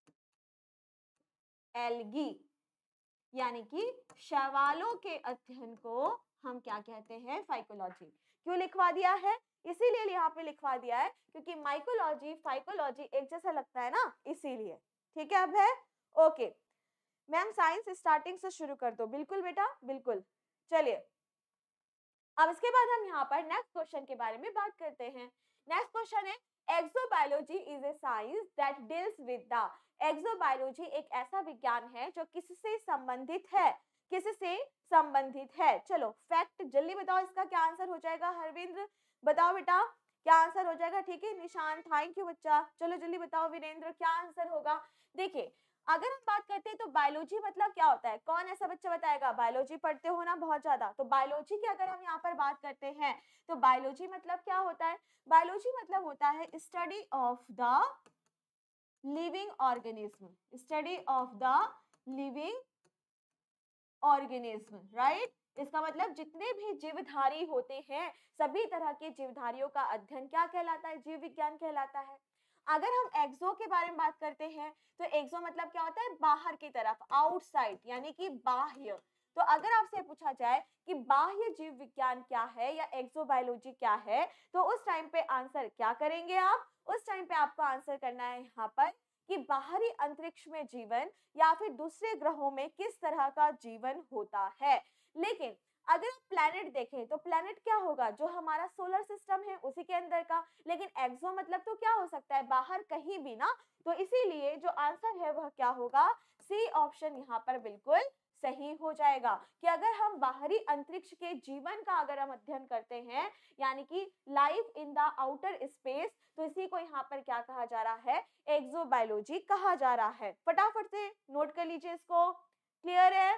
एल्गी, यानी कि शैवालों के अध्ययन को हम क्या कहते हैं? फाइकोलॉजी। क्यों लिखवा दिया है? इसीलिए यहाँ पे लिखवा दिया है क्योंकि माइकोलॉजी फाइकोलॉजी एक जैसा लगता है ना, इसीलिए। ठीक है अब है ओके। मैम साइंस स्टार्टिंग से शुरू कर दो। बिल्कुल बेटा बिल्कुल। चलिए अब इसके बाद हम यहाँ पर नेक्स्ट क्वेश्चन के बारे में बात करते हैं। नेक्स्ट क्वेश्चन है, exobiology is a science that deals with the. Exobiology एक ऐसा विज्ञान है जो किससे संबंधित है? किससे संबंधित है? चलो फैक्ट जल्दी बताओ, इसका क्या आंसर हो जाएगा? हरविंद्र बताओ बेटा क्या आंसर हो जाएगा? ठीक है निशान, थैंक यू बच्चा। चलो जल्दी बताओ वीरेंद्र क्या आंसर होगा? देखिए अगर हम बात करते हैं तो बायोलॉजी मतलब क्या होता है? कौन ऐसा बच्चा बताएगा? बायोलॉजी पढ़ते हो ना बहुत ज्यादा, तो बायोलॉजी की अगर हम यहाँ पर बात करते हैं तो बायोलॉजी मतलब क्या होता है? बायोलॉजी मतलब होता है study of the living organism, study of the living organism, right. इसका मतलब जितने भी जीवधारी होते हैं, सभी तरह के जीवधारियों का अध्ययन क्या कहलाता है? जीव विज्ञान कहलाता है। अगर हम एक्सो के बारे में बात करते हैं तो एक्सो मतलब क्या होता है? बाहर की तरफ, आउटसाइड, यानी कि बाह्य। तो अगर आपसे पूछा जाए कि बाह्य जीव विज्ञान क्या है या एक्सोबायोलॉजी क्या है, तो उस टाइम पे आंसर क्या करेंगे आप? उस टाइम पे आपको आंसर करना है यहाँ पर कि बाहरी अंतरिक्ष में जीवन या फिर दूसरे ग्रहों में किस तरह का जीवन होता है। लेकिन अगर आप प्लैनेट देखें तो प्लैनेट क्या होगा? जो हमारा सोलर सिस्टम है उसी के अंदर का। लेकिन एक्सो मतलब तो क्या हो सकता है? बाहर कहीं भी ना। तो इसीलिए जो आंसर है वह क्या होगा? सी ऑप्शन यहाँ पर बिल्कुल सही हो जाएगा कि अगर हम बाहरी अंतरिक्ष के जीवन का अगर हम अध्ययन करते हैं यानी कि life in the outer space, तो इसी को यहाँ पर क्या कहा जा रहा है? एक्सोबायोलॉजी कहा जा रहा है। फटाफट से नोट कर लीजिए इसको। क्लियर है?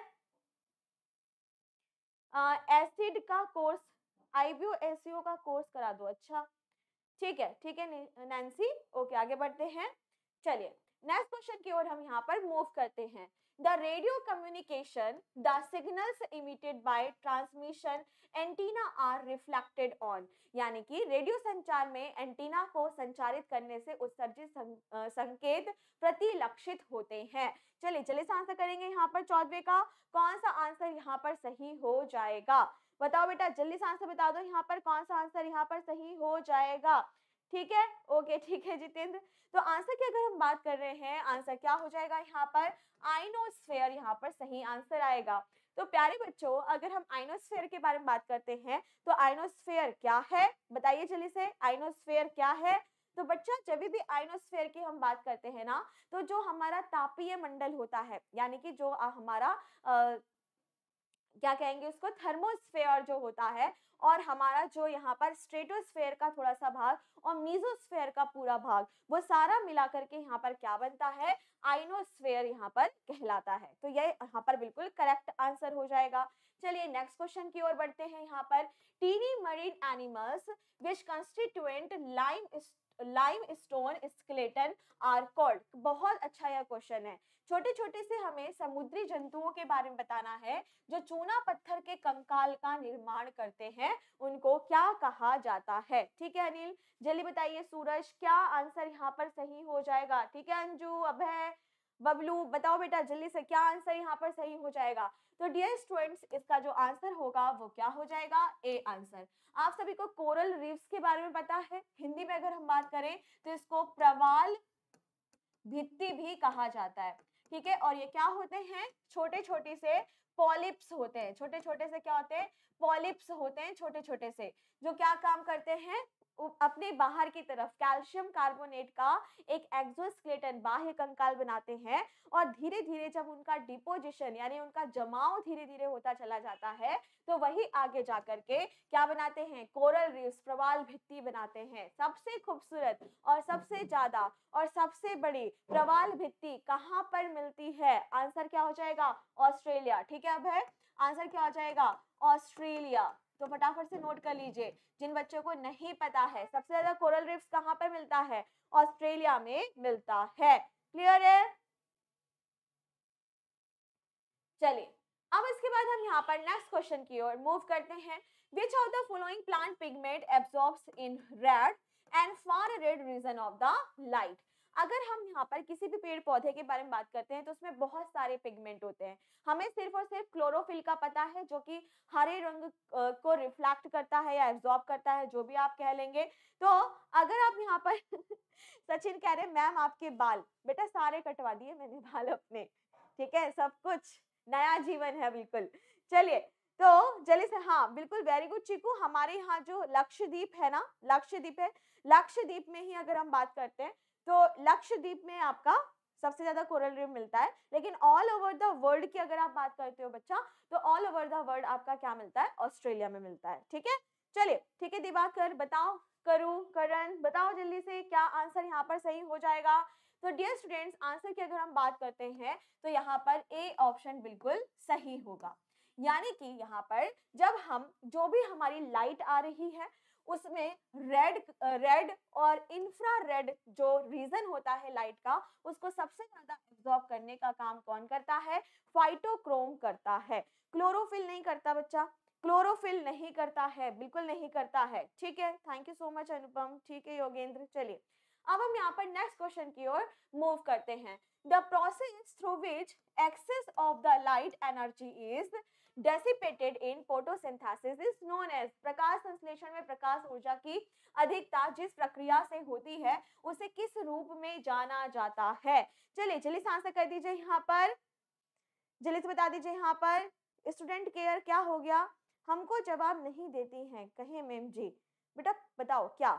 एसिड का कोर्स, आईबीओ एसईओ का कोर्स करा दो। अच्छा ठीक है नैन्सी, ओके आगे बढ़ते हैं। चलिए नेक्स्ट क्वेश्चन की ओर हम यहाँ पर मूव करते हैं। The radio communication, the signals emitted by transmission antenna are reflected on, यानी कि रेडियो संचार में एंटीना को संचारित करने से उत्सर्जित संकेत प्रतिलक्षित होते हैं। चलिए चलिए आंसर करेंगे यहाँ पर 14वें का। कौन सा आंसर यहाँ पर सही हो जाएगा? बताओ बेटा जल्दी से आंसर बता दो यहाँ पर कौन सा आंसर यहाँ पर सही हो जाएगा। ठीक है ओके ठीक है जितेंद्र। तो आंसर की अगर हम बात कर रहे हैं, आंसर क्या हो जाएगा यहाँ पर? आइनोस्फेयर यहाँ पर सही आंसर आएगा। तो प्यारे बच्चों अगर हम आइनोस्फेयर के बारे में बात करते हैं तो आइनोस्फेयर क्या है? बताइए जल्दी से, आइनोस्फेयर क्या है? तो बच्चा जब भी आयनोस्फेयर की हम बात करते हैं ना, तो जो हमारा तापीय मंडल होता है, यानी कि जो हमारा क्या कहेंगे उसको, थर्मोस्फेयर जो होता है, और हमारा जो यहाँ पर स्ट्रेटोस्फेयर का थोड़ा सा भाग और मीजोस्फेयर का पूरा भाग, वो सारा मिला करके यहाँ पर क्या बनता है, आइनोस्फेयर यहाँ पर कहलाता है। तो ये यहाँ पर बिल्कुल करेक्ट आंसर हो जाएगा। चलिए नेक्स्ट क्वेश्चन की ओर बढ़ते हैं। यहाँ पर tiny marine animals which constituent limestone skeleton are called. बहुत अच्छा यह क्वेश्चन है। छोटे छोटे से हमें समुद्री जंतुओं के बारे में बताना है जो चूना पत्थर के कंकाल का निर्माण करते हैं, उनको क्या कहा जाता है। ठीक है अनिल, जल्दी बताइए। सूरज, क्या आंसर यहाँ पर सही हो जाएगा? ठीक है अंजू, अभय, बबलू, बताओ बेटा जल्दी से, क्या आंसर यहाँ पर सही हो जाएगा? तो डियर स्टूडेंट्स, इसका जो आंसर होगा वो क्या हो जाएगा, ए आंसर। आप सभी को कोरल रीफ्स के बारे में पता है। हिंदी में अगर हम बात करें तो इसको प्रवाल भित्ति भी कहा जाता है। ठीक है, और ये क्या होते हैं, छोटे छोटे से पॉलिप्स होते हैं। छोटे छोटे से क्या होते हैं, पॉलिप्स होते हैं, छोटे छोटे से, जो क्या काम करते हैं, अपने बाहर की तरफ कैल्शियम कार्बोनेट का एक एक्सोस्केलेटन बाह्य कंकाल बनाते हैं, और धीरे धीरे जब उनका डिपोजिशन यानी उनका जमाव धीरे धीरे होता चला जाता है, तो वही आगे जाकर के क्या बनाते हैं, कोरल रीफ्स, प्रवाल भित्ति बनाते हैं। सबसे खूबसूरत और सबसे ज्यादा और सबसे बड़ी प्रवाल भित्ति कहाँ पर मिलती है? आंसर क्या हो जाएगा, ऑस्ट्रेलिया। ठीक है, अब है आंसर क्या हो जाएगा, ऑस्ट्रेलिया। तो फटाफट से नोट कर लीजिए, जिन बच्चों को नहीं पता है, सबसे ज्यादा कोरल रीफ्स कहाँ पर मिलता है, ऑस्ट्रेलिया में मिलता है। क्लियर है? चलिए अब इसके बाद हम यहाँ पर नेक्स्ट क्वेश्चन की ओर मूव करते हैं। Which of the following plant pigment absorbs in red and far red region of the light. अगर हम यहाँ पर किसी भी पेड़ पौधे के बारे में बात करते हैं तो उसमें बहुत सारे पिगमेंट होते हैं। हमें सिर्फ और सिर्फ क्लोरोफिल का पता है, जो कि हरे रंग को रिफ्लेक्ट करता है या एब्जॉर्ब करता है, जो भी आप कह लेंगे। तो अगर आप यहाँ पर सचिन कह रहे मैम आपके बाल, बेटा सारे कटवा दिए मैंने बाल अपने। ठीक है, सब कुछ नया जीवन है बिल्कुल। चलिए तो जल्दी से, हाँ बिल्कुल, वेरी गुड चीकू। हमारे यहाँ जो लक्षद्वीप है ना, लक्षद्वीप है, लक्षद्वीप में ही अगर हम बात करते हैं तो लक्षद्वीप में आपका सबसे ज्यादा कोरल रीफ मिलता है। लेकिन ऑल ओवर द वर्ल्ड की अगर आप बात करते हो बच्चा, तो ऑल ओवर द वर्ल्ड आपका क्या मिलता है, ऑस्ट्रेलिया में मिलता है। ठीक है, चलिए ठीक है दिवाकर, बताओ, करू, करण, बताओ जल्दी से क्या आंसर यहाँ पर सही हो जाएगा। तो डियर स्टूडेंट्स, आंसर की अगर हम बात करते हैं तो यहाँ पर ए ऑप्शन बिल्कुल सही होगा। यानी कि यहाँ पर जब हम, जो भी हमारी लाइट आ रही है उसमें रेड और इंफ्रारेड जो रीजन होता है लाइट का, उसको सबसे ज्यादा एब्जॉर्ब करने का काम कौन करता है, फाइटोक्रोम करता है। क्लोरोफिल नहीं करता बच्चा, क्लोरोफिल नहीं करता है, बिल्कुल नहीं करता है। ठीक है, thank you so much Anupam. ठीक है योगेंद्र, चलिए अब हम यहाँ पर नेक्स्ट क्वेश्चन की ओर मूव करते हैं। The process through which excess of the light energy is dissipated in photosynthesis is known as. प्रकाश संश्लेषण में प्रकाश ऊर्जा की अधिकता जिस प्रक्रिया से होती है उसे किस रूप में जाना जाता है? चलिए जल्दी से आंसर कर दीजिए यहाँ पर, जल्दी से बता दीजिए यहाँ पर। स्टूडेंट केयर क्या हो गया, हमको जवाब नहीं देती हैं कहे मैम जी। बेटा बताओ क्या,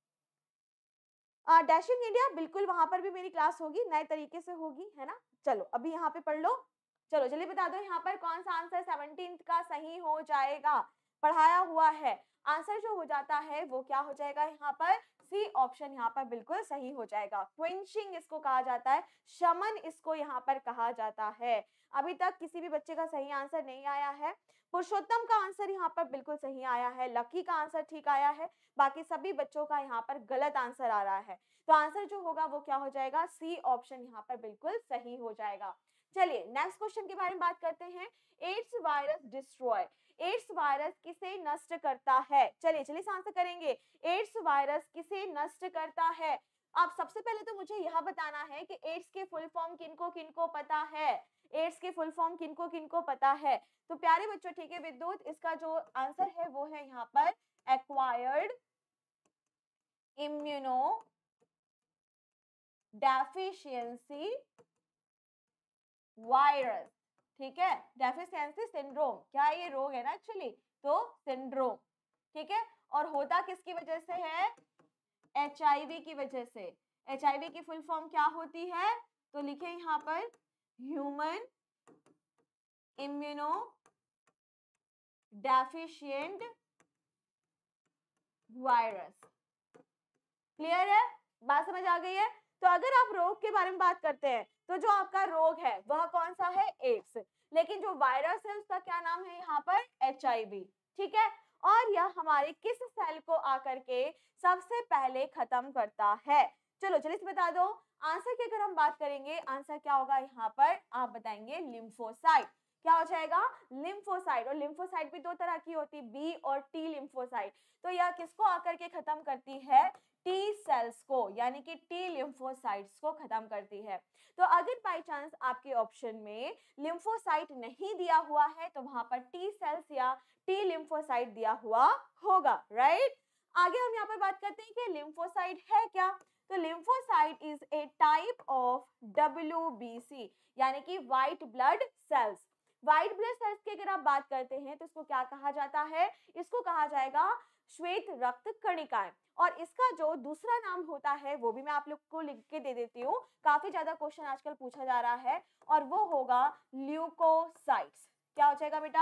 डैशिंग इंडिया, बिल्कुल वहां पर भी मेरी क्लास होगी, नए तरीके से होगी, है ना। चलो अभी यहाँ पे पढ़ लो। चलो जल्दी बता दो यहाँ पर कौन सा आंसर 17 का सही हो जाएगा। पढ़ाया हुआ है, आंसर जो हो जाता है वो क्या हो जाएगा यहाँ पर, सी ऑप्शन यहाँ पर बिल्कुल सही हो जाएगा। क्विंचिंग इसको कहा जाता है, शमन इसको यहाँ पर कहा जाता है। अभी तक किसी भी बच्चे का सही आंसर नहीं आया है। पुरुषोत्तम का आंसर यहाँ पर बिल्कुल सही आया है, लकी का आंसर ठीक आया है, बाकी सभी बच्चों का यहाँ पर गलत आंसर आ रहा है। तो आंसर जो होगा वो क्या हो जाएगा, सी ऑप्शन यहाँ पर बिल्कुल सही हो जाएगा। चलिए नेक्स्ट क्वेश्चन के बारे में बात करते हैं। AIDS virus destroy, AIDS virus किसे नष्ट करता है? चलिए चलिए आंसर करेंगे, एड्स वायरस किसे नष्ट करता है? आप सबसे पहले तो मुझे यह बताना है कि एड्स के फुल फॉर्म किनको किनको पता है, एड्स के फुल फॉर्म किनको किनको पता है? तो प्यारे बच्चों, ठीक है विद्युत, इसका जो आंसर है वो है यहाँ पर एक्वायर्ड इम्यूनो डेफिशिएंसी वायरस। ठीक है, डेफिशिएंसी सिंड्रोम, क्या ये रोग है ना एक्चुअली, तो सिंड्रोम। ठीक है, और होता किसकी वजह से है, HIV की वजह से। HIV की फुल फॉर्म क्या होती है? तो लिखे यहाँ पर human immuno deficient virus. Clear है? बात समझ आ गई है? तो अगर आप रोग के बारे में बात करते हैं तो जो आपका रोग है वह कौन सा है? एड्स। लेकिन जो वायरस है उसका क्या नाम है यहाँ पर? HIV। ठीक है, और यह हमारे किस सेल को आकर के सबसे पहले खत्म करता है? चलो जल्दी से बता दो आंसर की। अगर हम बात करेंगे आंसर क्या होगा यहाँ पर? आप बताएंगे लिम्फोसाइट। क्या हो जाएगा? लिम्फोसाइट। और लिम्फोसाइट भी दो तरह की होती है, बी और टी लिम्फोसाइट। तो यह किसको आकर के खत्म करती है? टी सेल्स को, यानी कि टी लिम्फोसाइट्स को खत्म करती है। तो अगर बाय चांस आपके ऑप्शन में लिम्फोसाइट नहीं दिया हुआ है तो वहां पर टी सेल्स या टी लिम्फोसाइट दिया हुआ होगा, राइट। आगे हम यहाँ पर बात करते हैं कि लिम्फोसाइट है क्या। तो lymphocyte is a type of WBC, यानी कि white blood cells. White blood cells की अगर आप बात करते हैं तो इसको क्या कहा जाता है? इसको कहा जाएगा श्वेत रक्त कणिकाएं। और इसका जो दूसरा नाम होता है वो भी मैं आप लोग को लिख के दे देती हूँ, काफी ज्यादा क्वेश्चन आजकल पूछा जा रहा है, और वो होगा ल्यूकोसाइट्स। क्या हो जाएगा बेटा?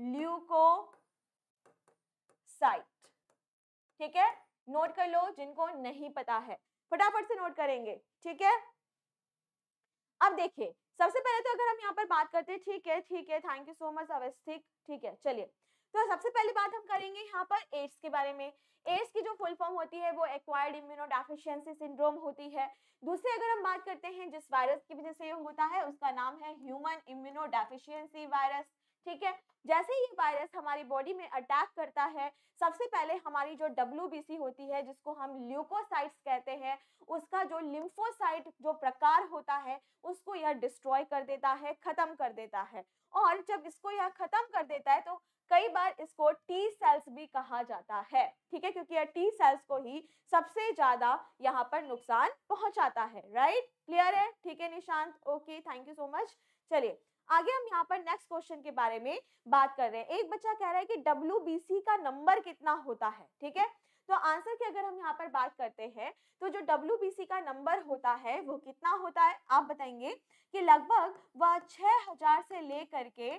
ल्यूकोसाइट। ठीक है, नोट कर लो जिनको नहीं पता है, फटाफट से नोट करेंगे। ठीक है, अब देखिए सबसे पहले तो अगर हम यहाँ पर बात करते हैं, ठीक है, thank you so much Awasthik. ठीक है, चलिए तो सबसे पहली बात हम करेंगे यहाँ पर एड्स के बारे में। एड्स की जो फुल फॉर्म होती है वो एक्वायर्ड इम्यूनोडेफिशिएंसी सिंड्रोम होती है। दूसरी अगर हम बात करते हैं जिस वायरस की वजह से ये होता है उसका नाम है ह्यूमन इम्यूनोडेफिशिएंसी वायरस। ठीक है, जैसे ही वायरस हमारी बॉडी में अटैक करता है सबसे पहले हमारी जो WBC होती है जिसको हम ल्यूकोसाइट्स कहते हैं, उसका जो लिम्फोसाइट जो प्रकार होता है उसको यह डिस्ट्रॉय कर देता है, खत्म कर देता है। और जब इसको यह खत्म कर देता है तो कई बार इसको टी सेल्स भी कहा जाता है। ठीक है, क्योंकि यह टी सेल्स को ही सबसे ज्यादा यहाँ पर नुकसान पहुंचाता है, राइट। क्लियर है? ठीक है Nishant, okay, thank you so much. चलिए आगे हम यहाँ पर नेक्स्ट क्वेश्चन के बारे में बात कर रहे हैं। एक बच्चा कह रहा है कि WBC का नंबर कितना होता है। ठीक है, तो आंसर की अगर हम यहाँ पर बात करते हैं तो जो WBC का नंबर होता है वो कितना होता है? आप बताएंगे कि लगभग वह 6000 से लेकर के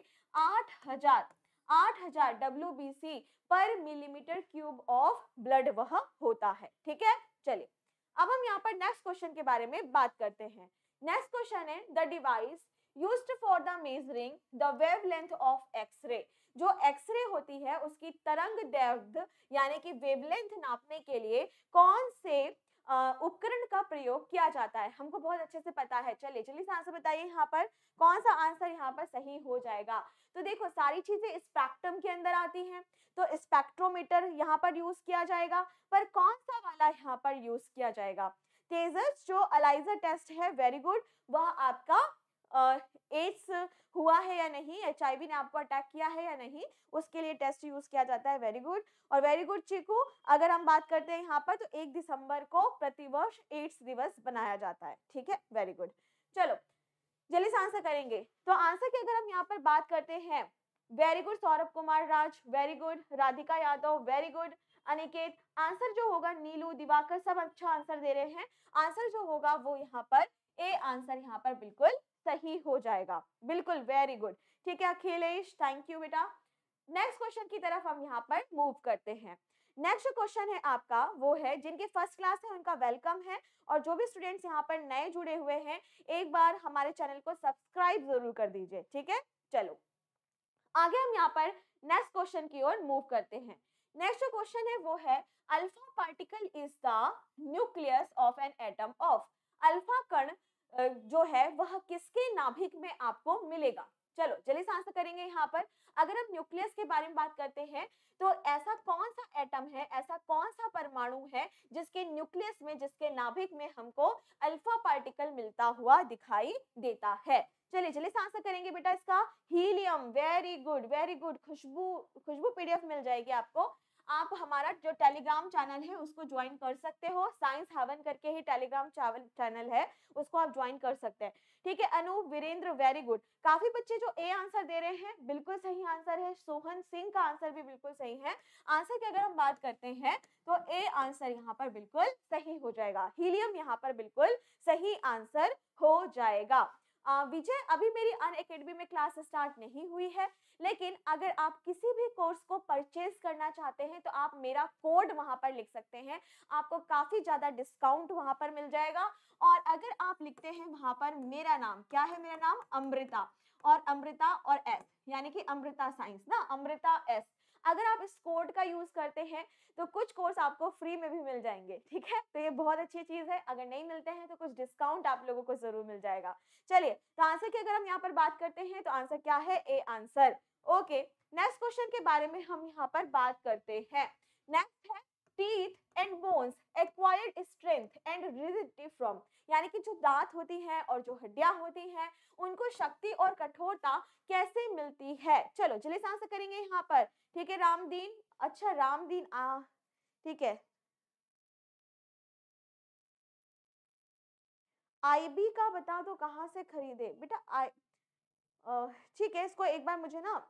8000 WBC पर मिलीमीटर क्यूब ऑफ ब्लड वह होता है। ठीक है, चलिए अब हम यहाँ पर नेक्स्ट क्वेश्चन के बारे में बात करते हैं। नेक्स्ट क्वेश्चन है the device used for the measuring the wavelength of x-ray. जो एक्सरे होती है उसकी तरंग दैर्ध्य यानी कि वेवलेंथ नापने के लिए कौन से उपकरण का प्रयोग किया जाता है? हमको बहुत अच्छे से पता है। चलिए जल्दी से आंसर बताइए यहाँ पर कौन सा आंसर यहाँ पर सही हो जाएगा। तो देखो सारी चीजें स्पेक्ट्रम के अंदर आती हैं, तो स्पेक्ट्रोमीटर यहाँ पर यूज किया जाएगा, पर कौन सा वाला यहाँ पर यूज किया जाएगा? तेजस जो अलाइजर टेस्ट है, वेरी गुड, वह आपका एड्स हुआ है या नहीं, HIV ने आपको अटैक किया है या नहीं, उसके लिए टेस्ट यूज किया जाता है। वेरी गुड, और वेरी गुड चीकू। अगर हम बात करते हैं यहाँ पर तो 1 दिसंबर को प्रतिवर्ष एड्स दिवस बनाया जाता है। ठीक है, वेरी गुड। चलो जल्दी से आंसर करेंगे। तो आंसर की अगर हम यहाँ पर बात करते हैं, very good Saurabh Kumar Raj, very good Radhika Yadav, very good Aniket. Answer जो होगा नीलू दिवाकर, सब अच्छा आंसर दे रहे हैं। आंसर जो होगा वो यहाँ पर ए आंसर यहाँ पर बिल्कुल सही हो जाएगा, बिल्कुल, वेरी गुड। ठीक है अखिलेश, थैंक यू बेटा। नेक्स्ट क्वेश्चन की तरफ हम यहाँ पर मूव करते हैं। नेक्स्ट क्वेश्चन है आपका वो है, जिनके फर्स्ट क्लास है उनका वेलकम है, और जो भी स्टूडेंट्स यहाँ पर नए जुड़े हुए हैं एक बार हमारे चैनल को सब्सक्राइब जरूर कर दीजिए। ठीक है, चलो आगे हम यहाँ पर नेक्स्ट क्वेश्चन की ओर मूव करते हैं। नेक्स्ट जो क्वेश्चन है वो है alpha particle is the nucleus of an atom of. Alpha कण जो है वह किसके नाभिक में आपको मिलेगा? चलो जल्दी से आंसर करेंगे यहाँ पर। अगर हम न्यूक्लियस के बारे में बात करते हैं तो ऐसा कौन सा एटम है, ऐसा कौन सा परमाणु है जिसके न्यूक्लियस में, जिसके नाभिक में हमको अल्फा पार्टिकल मिलता हुआ दिखाई देता है? चलिए जल्दी से आंसर करेंगे बेटा इसका। Helium, very good very good. Khushbu PDF मिल जाएगी आपको। आप हमारा जो टेलीग्राम चैनल है उसको ज्वाइन कर सकते हो, साइंस हेवन करके ही टेलीग्राम चैनल है, उसको आप ज्वाइन कर सकते हैं। ठीक है, अनूप, वीरेंद्र, वेरी गुड। काफी बच्चे जो ए आंसर दे रहे हैं, बिल्कुल सही आंसर है। सोहन सिंह का आंसर भी बिल्कुल सही है। आंसर की अगर हम बात करते हैं तो ए आंसर यहाँ पर बिल्कुल सही हो जाएगा। हीलियम यहाँ पर बिल्कुल सही आंसर हो जाएगा। विजय, अभी मेरी अनअकैडमी में क्लास स्टार्ट नहीं हुई है, लेकिन अगर आप किसी भी कोर्स को परचेज करना चाहते हैं तो आप मेरा कोड वहां पर लिख सकते हैं, आपको काफी ज्यादा डिस्काउंट वहां पर मिल जाएगा। और अगर आप लिखते हैं वहां पर मेरा नाम, क्या है मेरा नाम, अमृता, और अमृता और एस, यानी कि अमृता साइंस ना, अमृता एस, अगर आप इस कोड का यूज करते हैं तो कुछ कोर्स आपको फ्री में भी मिल जाएंगे। ठीक है, तो ये बहुत अच्छी चीज है। अगर नहीं मिलते हैं तो कुछ डिस्काउंट आप लोगों को जरूर मिल जाएगा। चलिए, तो आंसर की अगर हम यहाँ पर बात करते हैं तो आंसर क्या है, A answer. Okay, next question के बारे में हम यहाँ पर बात करते हैं। नेक्स्ट है teeth and bones acquired strength and rigidity from, यानी कि जो दांत होती हैं और जो हड्डियां होती हैं उनको शक्ति और कठोरता कैसे मिलती है। चलो जल्दी से आंसर करेंगे यहाँ पर। ठीक है रामदीन, अच्छा रामदीन, ठीक है। आईबी का बता दो कहाँ से खरीदे बेटा, ठीक है, इसको एक बार मुझे ना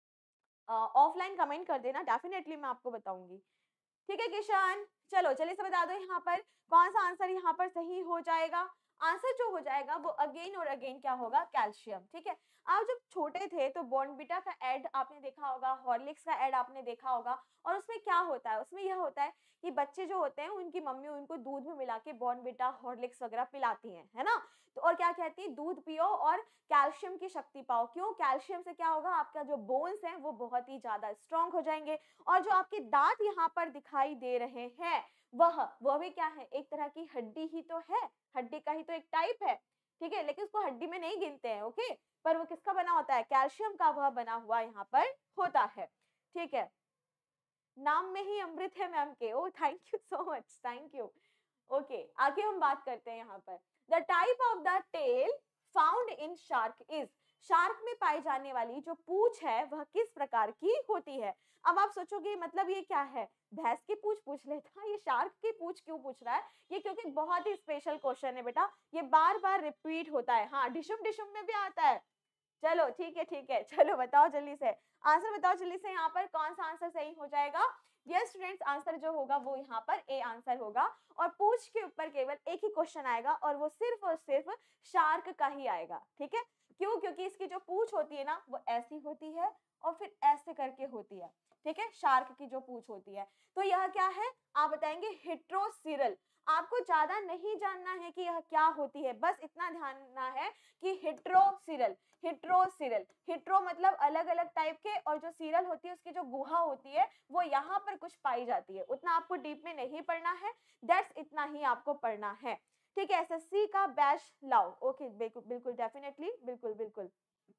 ऑफलाइन कमेंट कर देना, डेफिनेटली मैं आपको बताऊंगी। ठीक है किशन, चलो जल्दी से बता दो यहाँ पर कौन सा आंसर यहाँ पर सही हो जाएगा। आंसर जो हो जाएगा वो अगेन और अगेन क्या होगा, कैल्शियम। ठीक है, आप जब छोटे थे तो बॉर्नविटा का ऐड आपने देखा होगा, हॉर्लिक्स का ऐड आपने देखा होगा, और उसमें क्या होता है, उसमें यह होता है कि बच्चे जो होते हैं उनकी मम्मी उनको दूध में मिला के बॉर्नविटा हॉर्लिक्स वगैरह पिलाती है ना, तो और क्या कहती है, दूध पियो और कैल्शियम की शक्ति पाओ। क्यों, कैल्शियम से क्या होगा, आपका जो बोन्स है वो बहुत ही ज्यादा स्ट्रांग हो जाएंगे, और जो आपके दांत यहाँ पर दिखाई दे रहे हैं वह भी क्या है, एक तरह की हड्डी ही तो है, हड्डी का ही तो एक टाइप है। ठीक है, लेकिन उसको हड्डी में नहीं गिनते हैं, ओके, पर वो किसका बना होता है, कैल्शियम का वह बना हुआ यहाँ पर होता है। ठीक है, नाम में ही अमृत है मैम के, oh thank you so much, thank you. Okay, आगे हम बात करते हैं यहाँ पर। The type of the tail found in shark is, shark में पाई जाने वाली जो पूंछ है वह किस प्रकार की होती है। अब आप सोचोगे मतलब ये क्या है, भैंस की पूंछ पूछ लेता, ये शार्क की पूंछ क्यों पूछ रहा है, ये क्योंकि बहुत ही स्पेशल क्वेश्चन है बेटा, ये बार बार रिपीट होता है। हाँ, डिशुम डिशुम में भी आता है। चलो ठीक है, चलो बताओ जल्दी से, आंसर बताओ जल्दी से, यहाँ पर कौन सा आंसर सही हो जाएगा। यस स्टूडेंट्स, आंसर जो होगा वो यहाँ पर ए आंसर होगा, और पूंछ के ऊपर केवल एक ही क्वेश्चन आएगा और वो सिर्फ और सिर्फ शार्क का ही आएगा। ठीक है, क्यों, क्योंकि इसकी जो पूंछ होती है ना वो ऐसी होती है और फिर ऐसे करके होती है। ठीक है, शार्क की जो पूंछ होती है, तो यह क्या है, आप बताएंगे हिट्रोसिरल। आपको ज्यादा नहीं जानना है कि यह क्या होती है, बस इतना ध्यान रखना है कि हिट्रोसिरल, हिट्रोसिरल, हिट्रो मतलब अलग अलग टाइप के, और जो सीरल होती है उसकी जो गुहा होती है वो यहाँ पर कुछ पाई जाती है, उतना आपको डीप में नहीं पढ़ना है, दैट्स इतना ही आपको पढ़ना है। ठीक है, एसएससी का बैच लाओ, ओके बिल्कुल बिल्कुल डेफिनेटली, बिल्कुल बिल्कुल।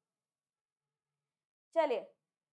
चलिए,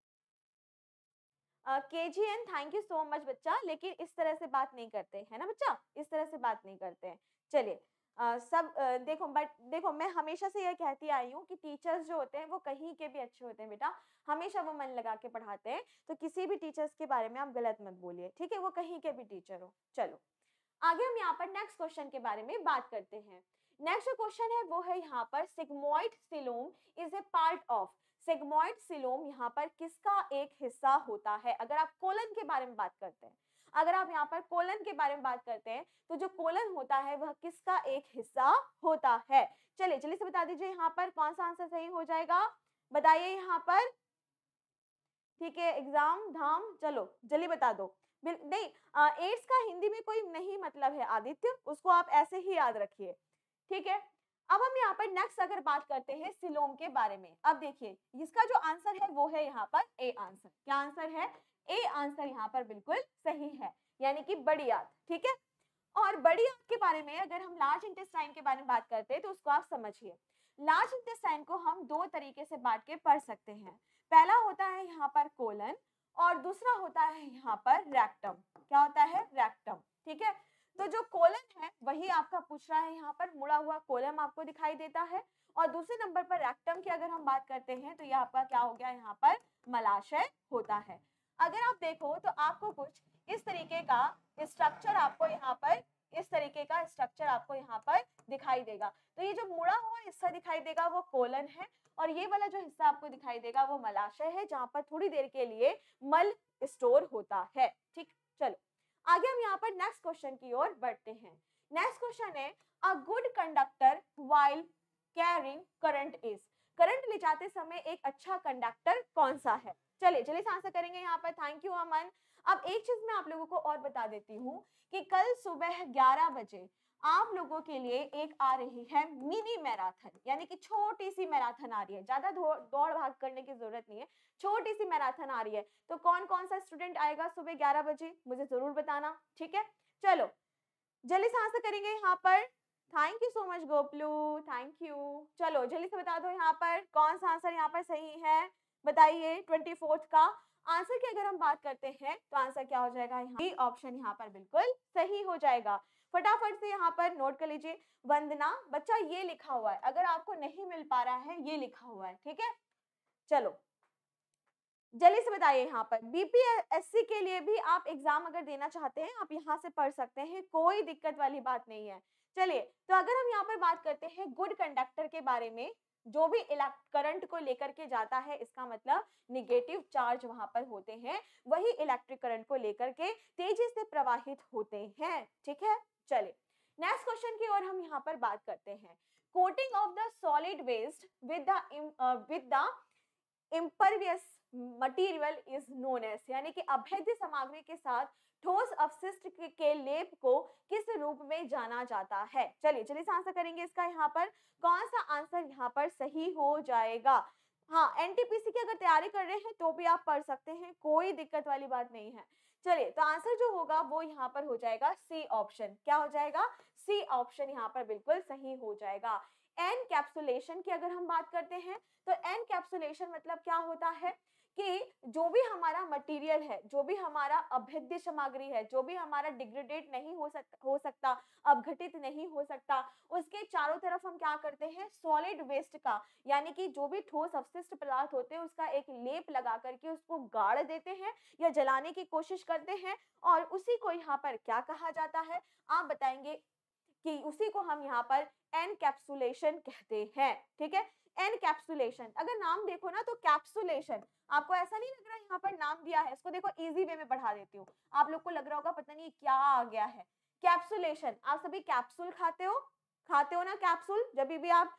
KGN thank you so much बच्चा, लेकिन इस तरह से बात नहीं करते है ना बच्चा, इस तरह से बात नहीं करते हैं। चलिए, सब देखो, बट देखो मैं हमेशा से यह कहती आई हूँ कि टीचर्स जो होते हैं वो कहीं के भी अच्छे होते हैं बेटा, हमेशा वो मन लगा के पढ़ाते हैं, तो किसी भी टीचर्स के बारे में आप गलत मत बोलिए। ठीक है, वो कहीं के भी टीचर हो। चलो आगे हम यहाँ पर नेक्स्ट क्वेश्चन के बारे में बात करते हैं। नेक्स्ट जो क्वेश्चन है वो है यहाँ पर sigmoid coelom is a part of, sigmoid coelom यहाँ पर किसका एक हिस्सा होता है। अगर आप कोलन के बारे में बात करते हैं, अगर आप यहाँ पर कोलन के बारे में बात करते हैं तो जो कोलन होता है वह किसका एक हिस्सा होता है। चलिए जल्दी से बता दीजिए यहाँ पर कौन सा आंसर सही हो जाएगा, बताइए यहाँ पर। ठीक है, एग्जाम धाम, चलो जल्दी बता दो। नहीं, एड्स का हिंदी में कोई नहीं मतलब है आदित्य, उसको आप ऐसे ही याद रखिए। ठीक है, अब हम यहाँ पर नेक्स्ट अगर बात करते हैं सिलोम के बारे में, अब देखिए इसका जो आंसर है वो है यहाँ पर ए आंसर। क्या आंसर है, ए आंसर यहाँ पर बिल्कुल सही है, यानी कि बड़ी आंत। ठीक है, और बड़ी आंत के बारे में अगर हम लार्ज इंटेस्टाइन के बारे में बात करते हैं तो उसको आप समझिए। लार्ज इंटेस्टाइन को हम दो तरीके से बांट के पढ़ सकते हैं, पहला होता है यहाँ पर कोलन और दूसरा होता है यहाँ पर रेक्टम। क्या होता है, रेक्टम। ठीक है, तो जो कोलन है वही आपका पूछ रहा है, यहाँ पर मुड़ा हुआ कोलम आपको दिखाई देता है, और दूसरे नंबर पर रेक्टम की अगर हम बात करते हैं तो ये आपका क्या हो गया, यहाँ पर मलाशय होता है। अगर आप देखो तो आपको कुछ इस तरीके का स्ट्रक्चर आपको यहाँ पर दिखाई देगा। तो ये जो मुड़ा हुआ हिस्सा दिखाई देगा वो कोलन है, और ये वाला जो हिस्सा आपको दिखाई देगा वो मलाशय है, जहां पर थोड़ी देर के लिए मल स्टोर होता है। ठीक, चलो आगे हम यहाँ पर नेक्स्ट क्वेश्चन की ओर बढ़ते हैं। नेक्स्ट क्वेश्चन है, a good conductor while carrying current is. Current ले जाते समय एक अच्छा कंडक्टर कौन सा है? चलिए जल्दी से आंसर करेंगे यहाँ पर। Thank you Aman. अब एक चीज मैं आप लोगों को और बता देती हूँ कि कल सुबह 11 बजे आप लोगों के लिए एक आ रही है मिनी मैराथन, यानी कि छोटी सी मैराथन आ रही है, ज्यादा दौड़ भाग करने की जरूरत नहीं है, छोटी सी मैराथन आ रही है। तो कौन कौन सा स्टूडेंट आएगा सुबह 11 बजे मुझे जरूर बताना, ठीक है? चलो जल्दी से आंसर करेंगे यहाँ पर। Thank you so much Gopalu, thank you. चलो जल्दी से बता दो यहाँ पर कौन सा आंसर यहाँ पर सही है, बताइए। 24 का आंसर की अगर हम बात करते हैं तो आंसर क्या हो जाएगा? यहाँ ऑप्शन यहाँ पर बिल्कुल सही हो जाएगा। फटाफट से यहाँ पर नोट कर लीजिए। वंदना बच्चा ये लिखा हुआ है, अगर आपको नहीं मिल पा रहा है ये लिखा हुआ है, ठीक है? चलो जल्दी से बताइए। यहाँ पर बीपीएससी के लिए भी आप एग्जाम अगर देना चाहते हैं आप यहाँ से पढ़ सकते हैं, कोई दिक्कत वाली बात नहीं है। चलिए तो अगर हम यहाँ पर बात करते हैं गुड कंडक्टर के बारे में, जो भी करंट को लेकर के जाता है इसका मतलब निगेटिव चार्ज वहां पर होते हैं, वही इलेक्ट्रिक करंट को लेकर के तेजी से प्रवाहित होते हैं, ठीक है? चलिए नेक्स्ट क्वेश्चन की ओर हम यहाँ पर बात करते हैं। Coating of the solid waste with the impervious material is known as, यानी कि अभेद्य सामग्री के साथ ठोस अपशिष्ट के लेप को किस रूप में जाना जाता है? चलिए जल्दी से आंसर करेंगे इसका। यहाँ पर कौन सा आंसर यहाँ पर सही हो जाएगा? हाँ, एनटीपीसी की अगर तैयारी कर रहे हैं तो भी आप पढ़ सकते हैं, कोई दिक्कत वाली बात नहीं है। चलिए तो आंसर जो होगा वो यहाँ पर हो जाएगा सी ऑप्शन। क्या हो जाएगा? सी ऑप्शन यहाँ पर बिल्कुल सही हो जाएगा। एनकैप्सुलेशन की अगर हम बात करते हैं तो एनकैप्सुलेशन मतलब क्या होता है कि जो भी हमारा मटेरियल है, जो भी हमारा अभेद्य सामग्री है, जो भी हमारा डिग्रेडेट नहीं हो सकता, अपघटित नहीं हो सकता, उसके चारों तरफ हम क्या करते हैं? सॉलिड वेस्ट का, यानी कि जो भी ठोस अपशिष्ट पदार्थ होते हैं उसका एक लेप लगा करके उसको गाड़ देते हैं या जलाने की कोशिश करते हैं, और उसी को यहाँ पर क्या कहा जाता है? आप बताएंगे कि उसी को हम यहाँ पर एनकैप्सुलेशन कहते हैं, ठीक है? एनकैप्सुलेशन, अगर नाम देखो ना तो कैप्सुलेशन, आपको ऐसा नहीं लग रहा यहाँ पर नाम दिया है? इसको देखो इजी वे में पढ़ा देती हूँ, आप लोग को लग रहा होगा पता नहीं क्या आ गया है। कैप्सुलेशन, आप सभी कैप्सूल खाते हो ना? कैप्सूल जब भी आप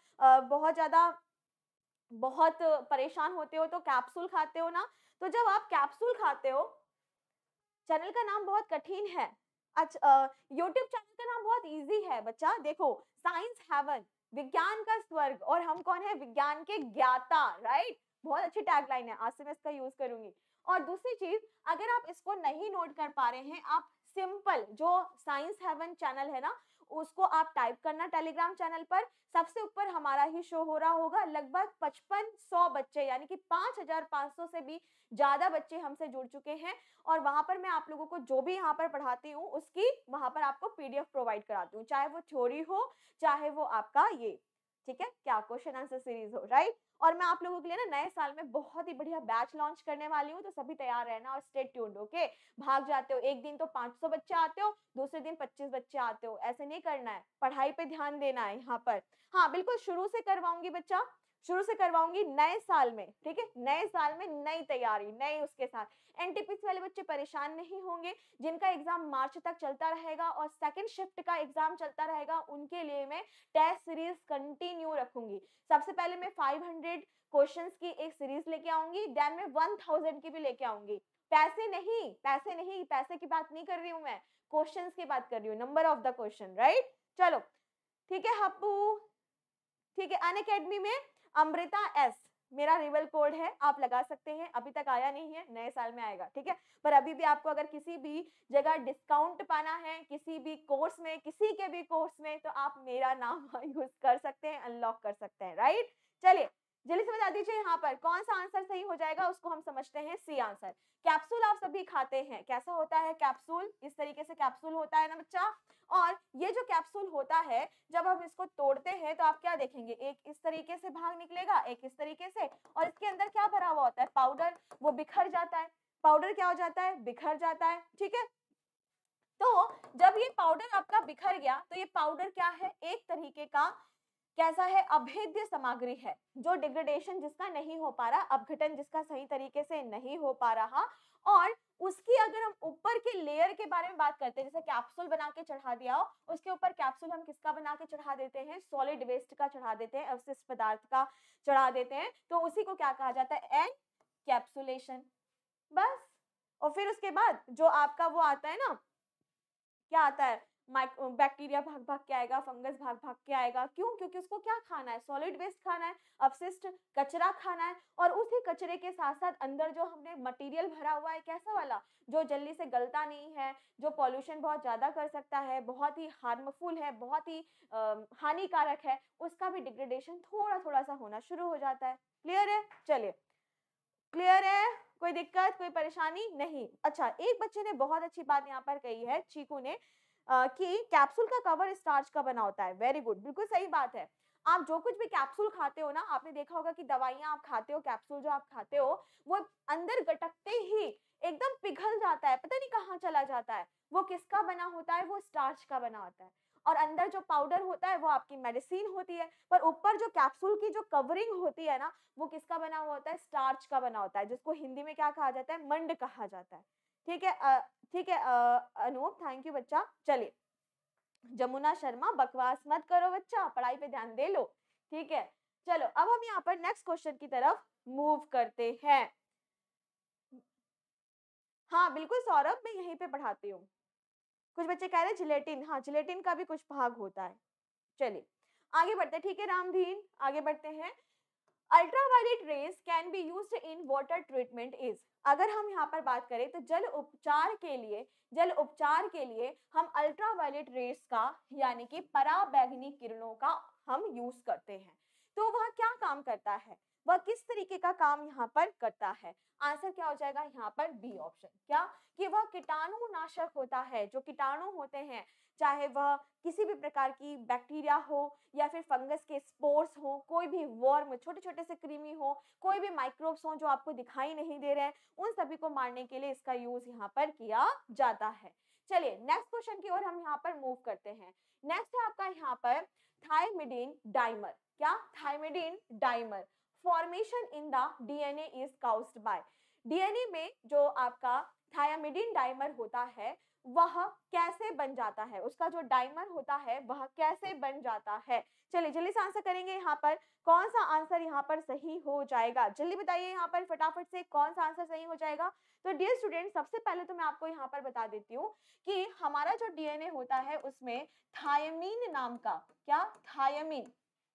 बहुत परेशान होते हो तो कैप्सूल खाते हो ना? तो जब आप कैप्सूल खाते हो, चैनल का नाम बहुत कठिन है, अच्छा यूट्यूब चैनल का नाम बहुत इजी है बच्चा। देखो, साइंस हेवन, विज्ञान का स्वर्ग, और हम कौन है? विज्ञान के ज्ञाता, राइट? बहुत अच्छी टैगलाइन है, आज से मैं इसका यूज करूंगी। और दूसरी चीज, अगर आप इसको नहीं नोट कर पा रहे हैं, आप सिंपल जो साइंस हेवन चैनल है ना उसको आप टाइप करना टेलीग्राम चैनल पर, सबसे ऊपर हमारा ही शो हो रहा होगा। लगभग 5500 बच्चे, यानी कि 5500 से भी ज्यादा बच्चे हमसे जुड़ चुके हैं, और वहां पर मैं आप लोगों को जो भी यहाँ पर पढ़ाती हूँ उसकी वहां पर आपको पीडीएफ प्रोवाइड कराती हूँ, चाहे वो थ्योरी हो चाहे वो आपका ये, ठीक है क्या, क्वेश्चन आंसर सीरीज हो, राइट? और मैं आप लोगों के लिए ना नए साल में बहुत ही बढ़िया बैच लॉन्च करने वाली हूँ, तो सभी तैयार रहना और स्टे ट्यून्ड, ओके? भाग जाते हो, एक दिन तो 500 बच्चे आते हो, दूसरे दिन 25 बच्चे आते हो, ऐसे नहीं करना है, पढ़ाई पे ध्यान देना है यहाँ पर। हाँ बिल्कुल, शुरू से करवाऊंगी बच्चा, शुरू से करवाऊंगी नए साल में, ठीक है? नए साल में नई तैयारी, नए उसके साथ। एनटीपीसी वाले बच्चे परेशान नहीं होंगे, जिनका एग्जाम मार्च तक चलता रहेगा और सेकंड शिफ्ट का एग्जाम चलता रहेगा, उनके लिए मैं टेस्ट सीरीज कंटिन्यू रखूंगी। सबसे पहले मैं 500 क्वेश्चंस की एक सीरीज लेके आऊंगी, देन मैं 1000 की भी लेके आऊंगी। पैसे की बात नहीं कर रही हूँ मैं, क्वेश्चंस की बात कर रही हूँ, number of the question, right? चलो ठीक है हप्पू, ठीक है। अनअकैडमी में अमृता एस मेरा रिवल कोड है, आप लगा सकते हैं, अभी तक आया नहीं है, नए साल में आएगा, ठीक है? पर अभी भी आपको अगर किसी भी जगह डिस्काउंट पाना है, किसी भी कोर्स में, किसी के भी कोर्स में, तो आप मेरा नाम यूज कर सकते हैं, अनलॉक कर सकते हैं, राइट? चलिए जल्दी से बता दीजिए यहाँ पर कौन सा आंसर सही हो जाएगा, उसको हम समझते हैं सी आंसर। कैप्सूल आप सभी खाते हैं, कैसा होता है कैप्सूल? इस तरीके से कैप्सूल होता है ना बच्चा। और ये जो कैप्सूल होता है, जब हम इसको तोड़ते हैं तो आप क्या देखेंगे? एक इस तरीके से भाग निकलेगा, एक इस तरीके से, और इसके अंदर क्या भरा हुआ होता है? पाउडर, वो बिखर जाता है। पाउडर क्या हो जाता है, बिखर जाता है, ठीक है। तो जब ये पाउडर आपका बिखर गया तो ये पाउडर क्या है, एक तरीके का कैसा है, अभेद्य सामग्री है, जो डिग्रेडेशन जिसका नहीं हो पा रहा, अपघटन जिसका सही तरीके से नहीं हो पा रहा। और उसकी अगर हम ऊपर के लेयर के बारे में बात करते हैं, जैसे कैप्सूल बना के चढ़ा दिया हो, उसके ऊपर कैप्सूल हम किसका बना के चढ़ा देते हैं, सॉलिड वेस्ट का चढ़ा देते हैं, अवशिष्ट पदार्थ का चढ़ा देते हैं, तो उसी को क्या कहा जाता है, एनकैप्सुलेशन। बस। और फिर उसके बाद जो आपका वो आता है ना, क्या आता है, बैक्टीरिया भाग भाग के आएगा, फंगस भाग भाग के आएगा, क्यों, क्योंकि उसको क्या खाना है, सॉलिड वेस्ट खाना है, अपशिष्ट कचरा खाना है। और उसी कचरे के साथ साथ अंदर जो हमने मटेरियल भरा हुआ है, कैसा वाला, जो जल्दी से गलता नहीं है, जो पॉल्यूशन बहुत ज्यादा कर सकता है, बहुत ही हार्मफुल है, बहुत ही हानिकारक है, उसका भी डिग्रेडेशन थोड़ा थोड़ा सा होना शुरू हो जाता है। क्लियर है? चलिए, क्लियर है, कोई दिक्कत, कोई परेशानी नहीं। अच्छा, एक बच्चे ने बहुत अच्छी बात यहाँ पर कही है, चीकू ने, कि कैप्सूल का कवर स्टार्च का बना होता है। वेरी गुड, बिल्कुल सही बात है। आप जो कुछ भी कैप्सूल खाते हो ना, आपने देखा होगा कि दवाइयां आप खाते हो, कैप्सूल जो आप खाते हो, वो अंदर गटकते ही एकदम पिघल जाता है, पता नहीं कहाँ चला जाता है। वो किसका बना होता है, वो स्टार्च का बना होता है। और अंदर जो पाउडर होता है वो आपकी मेडिसिन होती है, पर ऊपर जो कैप्सूल की जो कवरिंग होती है ना, वो किसका बना हुआ होता है, स्टार्च का बना होता है, जिसको हिंदी में क्या कहा जाता है, मंड कहा जाता है। ठीक है, ठीक है, अनूप, थैंक यू बच्चा। चलिए, जमुना शर्मा, बकवास मत करो बच्चा, पढ़ाई पे ध्यान दे लो। ठीक है, चलो अब हम यहाँ पर नेक्स्ट क्वेश्चन की तरफ मूव करते हैं। हाँ बिल्कुल सौरभ, मैं यहीं पे पढ़ाती हूँ। कुछ बच्चे कह रहे हैं जिलेटिन, हाँ जिलेटिन का भी कुछ भाग होता है। चलिए आगे बढ़ते हैं, ठीक है रामधीन, आगे बढ़ते हैं। Ultraviolet rays can be used in water treatment is, अगर हम यहाँ पर बात करें तो जल उपचार के लिए हम अल्ट्रावायलेट रेज का यानी कि पराबैंगनी किरणों का हम यूज करते हैं। तो वह क्या काम करता है, वह किस तरीके का काम यहाँ पर करता है, आंसर क्या हो जाएगा यहाँ पर, बी ऑप्शन, क्या, कि वह कीटाणु नाशक होता है। जो कीटाणु होते हैं, चाहे वह किसी भी प्रकार की बैक्टीरिया हो या फिर फंगस के स्पोर्स हो, कोई भी वर्म, छोटे छोटे से कृमि हो, कोई भी माइक्रोब्स हो जो आपको दिखाई नहीं दे रहे हैं, उन सभी को मारने के लिए इसका यूज यहाँ पर किया जाता है। चलिए नेक्स्ट क्वेश्चन की ओर हम यहाँ पर मूव करते हैं। नेक्स्ट है आपका यहाँ पर थायमिडिन डाइमर, क्या, thymidine dimer, formation in the DNA is caused by, DNA में जो आपका थायमिडिन डाइमर होता है वह कैसे बन जाता है, उसका जो डाइमर होता है वह कैसे बन जाता है। चलिए जल्दी से आंसर करेंगे, यहाँ पर कौन सा आंसर यहाँ पर सही हो जाएगा, जल्दी बताइए यहाँ पर फटाफट से कौन सा आंसर सही हो जाएगा। तो डियर स्टूडेंट, सबसे पहले तो मैं आपको यहाँ पर बता देती हूँ कि हमारा जो डीएनए होता है उसमें थायमीन नाम का, क्या, थायमीन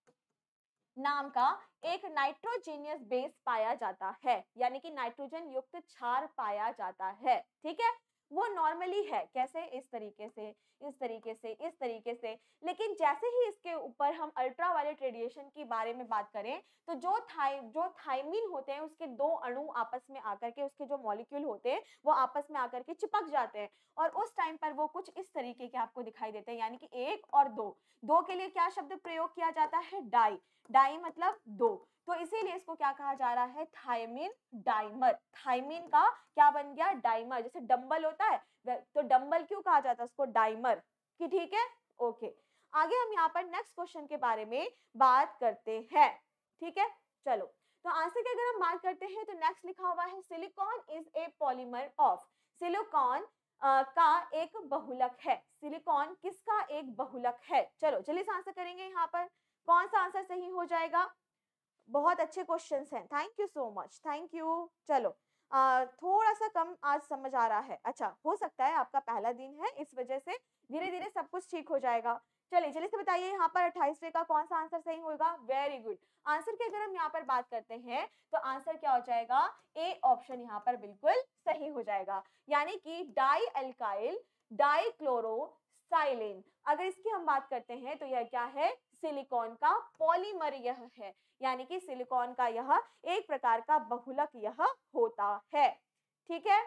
नाम का एक नाइट्रोजीनियस बेस पाया जाता है, यानी कि नाइट्रोजन युक्त क्षार पाया जाता है। ठीक है, वो नॉर्मली है कैसे, इस तरीके से, इस तरीके से, इस तरीके से। लेकिन जैसे ही इसके ऊपर हम अल्ट्रावायलेट रेडिएशन के बारे में बात करें तो जो थायमीन होते हैं उसके दो अणु आपस में आकर के, उसके जो मॉलिक्यूल होते हैं वो आपस में आकर के चिपक जाते हैं, और उस टाइम पर वो कुछ इस तरीके के आपको दिखाई देते हैं, यानी कि एक और दो। दो के लिए क्या शब्द प्रयोग किया जाता है, डाई, डाई मतलब दो, तो इसीलिए इसको क्या कहा जा रहा है, थायमीन डाइमर। थायमीन का क्या बन गया, डाइमर, जैसे डंबल होता है तो डंबल क्यों कहा जाता है उसको, डाइमर की। ठीक है, ओके, आगे हम यहाँ पर नेक्स्ट क्वेश्चन के बारे में बात करते हैं। ठीक है, चलो, तो आंसर की अगर हम बात करते हैं तो नेक्स्ट लिखा हुआ है silicon is a polymer of, silicon का एक बहुलक है, सिलिकॉन किसका एक बहुलक है। चलो जल्दी से आंसर करेंगे, यहाँ पर कौन सा आंसर सही हो जाएगा। बहुत अच्छे क्वेश्चंस हैं, thank you so much, thank you. चलो थोड़ा सा कम आज समझ आ रहा है, अच्छा हो सकता है आपका पहला दिन है इस वजह से, धीरे धीरे सब कुछ ठीक हो जाएगा। चलिए जल्दी से बताइए यहाँ पर 28वें का कौन सा आंसर सही होगा, वेरी गुड। आंसर की अगर हम यहाँ पर बात करते हैं तो आंसर क्या हो जाएगा, ए ऑप्शन यहाँ पर बिल्कुल सही हो जाएगा, यानी कि डाई एल्काइल डाइक्लोरोसाइलिन। अगर इसकी हम बात करते हैं तो यह क्या है, सिलिकॉन का पॉलीमर यह है, यानी कि सिलिकॉन का यह एक प्रकार का बहुलक यह होता है। ठीक है,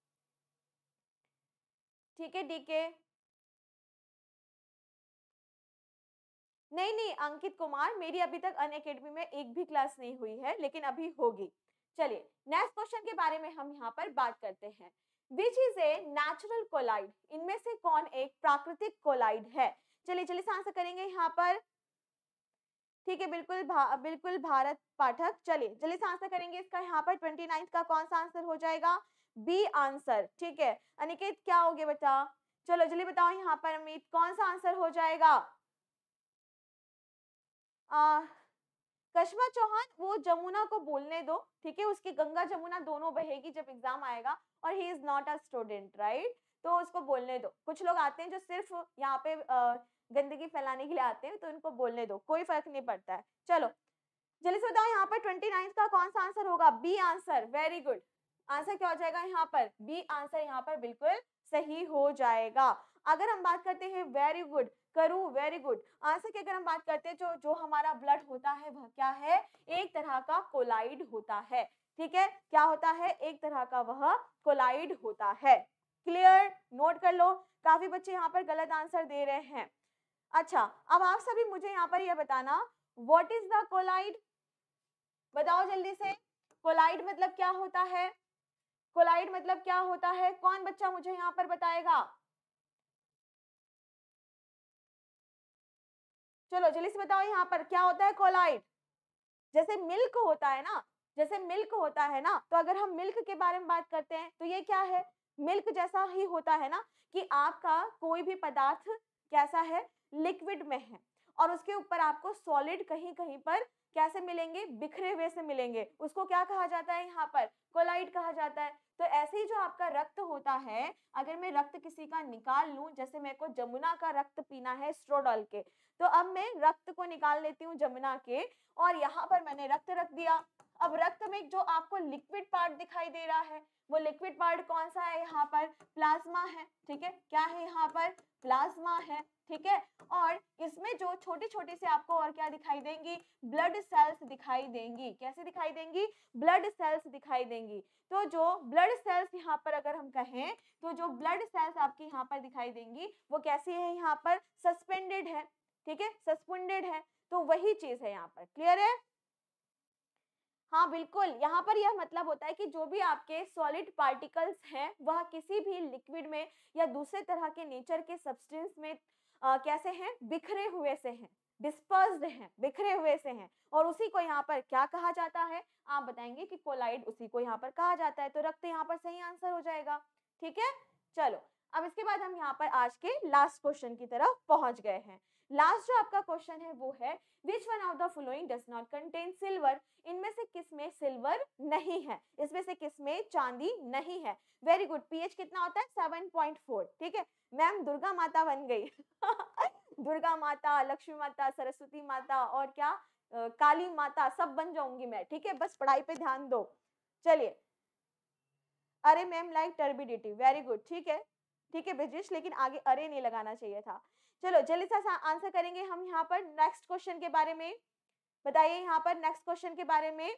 ठीक है डीके, नहीं नहीं अंकित कुमार, मेरी अभी तक अनअकैडमी में एक भी क्लास नहीं हुई है, लेकिन अभी होगी। चलिए नेक्स्ट क्वेश्चन के बारे में हम यहाँ पर बात करते हैं। Which is a natural colloid, इनमें से कौन एक प्राकृतिक कोलाइड है? चलिए जल्दी से आंसर करेंगे यहाँ पर। ठीक है, बिल्कुल भारत पाठक, चलिए जल्दी से आंसर करेंगे इसका। यहाँ पर 29 का कौन सा आंसर हो जाएगा? B answer. ठीक है अनिकेत, क्या हो गया बेटा? चलो जल्दी बताओ यहाँ पर अमित, कौन सा आंसर हो जाएगा? कशमा चौहान, वो जमुना को बोलने दो, ठीक है, उसकी गंगा जमुना दोनों बहेगी जब एग्जाम आएगा, और he is not a student, right, तो उसको बोलने दो। कुछ लोग आते हैं जो सिर्फ यहाँ पे गंदगी फैलाने के लिए आते हैं, तो उनको बोलने दो, कोई फर्क नहीं पड़ता है। चलो जल्दी से बताओ यहाँ पर 29 का कौन सा आंसर होगा? B answer, very good. Answer क्या हो जाएगा यहाँ पर? बी आंसर यहाँ पर बिल्कुल सही हो जाएगा। अगर हम बात करते हैं, very good Karu, very good, answer की अगर हम बात करते हैं, जो हमारा ब्लड होता है वह क्या है? एक तरह का कोलाइड होता है। ठीक है, क्या होता है? एक तरह का वह कोलाइड होता है। क्लियर, नोट कर लो। काफी बच्चे यहाँ पर गलत आंसर दे रहे हैं। अच्छा, अब आप सभी मुझे यहाँ पर यह बताना, व्हाट इज द कोलाइड? बताओ जल्दी से, कोलाइड मतलब क्या होता है? कोलाइड मतलब क्या होता है? कौन बच्चा मुझे यहाँ पर बताएगा? चलो जल्दी से बताओ यहाँ पर क्या होता है कोलाइड? जैसे मिल्क होता है ना, जैसे मिल्क होता है ना, तो अगर हम मिल्क के बारे में बात करते हैं तो ये क्या है? मिल्क जैसा ही होता है ना, कि आपका कोई भी पदार्थ कैसा है? लिक्विड में है, और उसके ऊपर आपको सॉलिड कहीं कहीं पर कैसे मिलेंगे? बिखरे हुए से मिलेंगे। उसको क्या कहा जाता है यहाँ पर? कोलाइड कहा जाता है। तो ऐसे ही जो आपका रक्त होता है, अगर मैं रक्त किसी का निकाल लूं, जैसे मेरे को जमुना का रक्त पीना है स्ट्रो डाल के, तो अब मैं रक्त को निकाल लेती हूँ जमुना के, और यहाँ पर मैंने रक्त रख दिया। अब रक्त में जो आपको लिक्विड पार्ट दिखाई दे रहा है, वो लिक्विड पार्ट कौन सा है? यहाँ पर प्लाज्मा है। ठीक है, क्या है यहाँ पर? प्लाज्मा है। ठीक है, और इसमें जो छोटी छोटी से आपको और क्या दिखाई देंगी? ब्लड सेल्स दिखाई देंगी। कैसे दिखाई देंगी? ब्लड सेल्स दिखाई देंगी। तो जो ब्लड सेल्स यहाँ पर अगर हम कहें, तो जो ब्लड सेल्स आपकी यहाँ पर दिखाई देंगी, वो कैसी है? यहाँ पर सस्पेंडेड है। ठीक है, सस्पेंडेड है, तो वही चीज है यहाँ पर। क्लियर है? हाँ बिल्कुल, यहाँ पर यह मतलब होता है कि जो भी आपके सॉलिड पार्टिकल्स हैं, वह किसी भी लिक्विड में या दूसरे तरह के नेचर के सब्सटेंस में कैसे हैं? बिखरे हुए से हैं, डिस्पर्स्ड हैं, बिखरे हुए से हैं, और उसी को यहाँ पर क्या कहा जाता है? आप बताएंगे कि कोलाइड, उसी को यहाँ पर कहा जाता है। तो रक्त यहाँ पर सही आंसर हो जाएगा। ठीक है, चलो अब इसके बाद हम यहाँ पर आज के लास्ट क्वेश्चन की तरफ पहुंच गए हैं। लास्ट जो आपका क्वेश्चन है वो है, which one of the following does not contain silver? इनमें से किसमें सिल्वर नहीं है? इसमें से किसमें चांदी नहीं है? Very good. पीएच कितना होता है? 7.4। ठीक है, मैम दुर्गा माता बन गई दुर्गा माता, लक्ष्मी माता, सरस्वती माता, और क्या काली माता, सब बन जाऊंगी मैं। ठीक है, बस पढ़ाई पे ध्यान दो। चलिए, अरे ma'am like turbidity, very good. ठीक है ब्रजेश, लेकिन आगे अरे नहीं लगाना चाहिए था। चलो जल्दी से आंसर करेंगे हम यहाँ पर नेक्स्ट क्वेश्चन के बारे में। बताइए यहाँ पर नेक्स्ट क्वेश्चन के बारे में।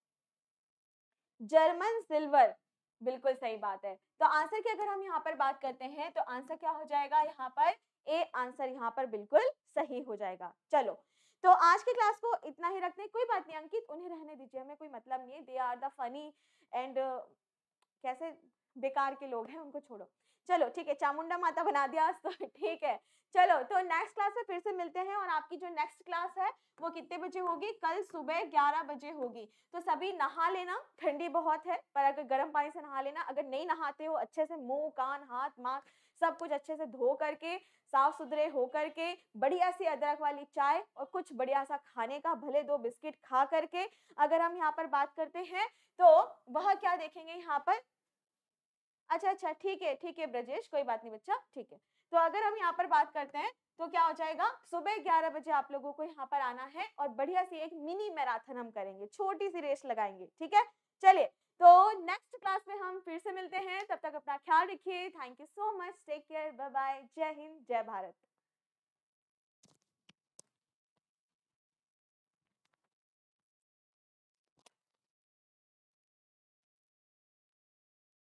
जर्मन सिल्वर, बिल्कुल सही बात है। तो आंसर की अगर हम यहाँ पर बात करते हैं, तो आंसर क्या हो जाएगा यहाँ पर? ए आंसर यहाँ पर बिल्कुल सही हो जाएगा। चलो, तो आज की क्लास को इतना ही रखते हैं। कोई बात नहीं अंकित, उन्हें रहने दीजिए, हमें कोई मतलब नहीं है। They are the funny and कैसे बेकार के लोग हैं, उनको छोड़ो। चलो ठीक है, चामुंडा माता बना दिया तो ठीक है। चलो, तो नेक्स्ट क्लास में फिर से मिलते हैं, और आपकी जो नेक्स्ट क्लास है वो कितने बजे होगी? कल सुबह 11 बजे होगी। तो सभी नहा लेना, ठंडी बहुत है, पर अगर गर्म पानी से नहा लेना। अगर नहीं नहाते हो, अच्छे से मुंह, कान, हाथ, माथ सब कुछ अच्छे से धो करके, साफ सुथरे हो करके, बढ़िया सी अदरक वाली चाय और कुछ बढ़िया सा खाने का, भले 2 बिस्किट खा करके अगर हम यहाँ पर बात करते हैं, तो वह क्या देखेंगे यहाँ पर? अच्छा, ठीक है ब्रजेश, कोई बात नहीं बच्चा, ठीक है। तो अगर हम यहाँ पर बात करते हैं, तो क्या हो जाएगा? सुबह 11 बजे आप लोगों को यहाँ पर आना है, और बढ़िया सी एक मिनी मैराथन हम करेंगे, छोटी सी रेस लगाएंगे। ठीक है, चलिए, तो नेक्स्ट क्लास में हम फिर से मिलते हैं। तब तक अपना ख्याल रखिए। Thank you so much, take care, bye bye, जय हिंद, जय भारत।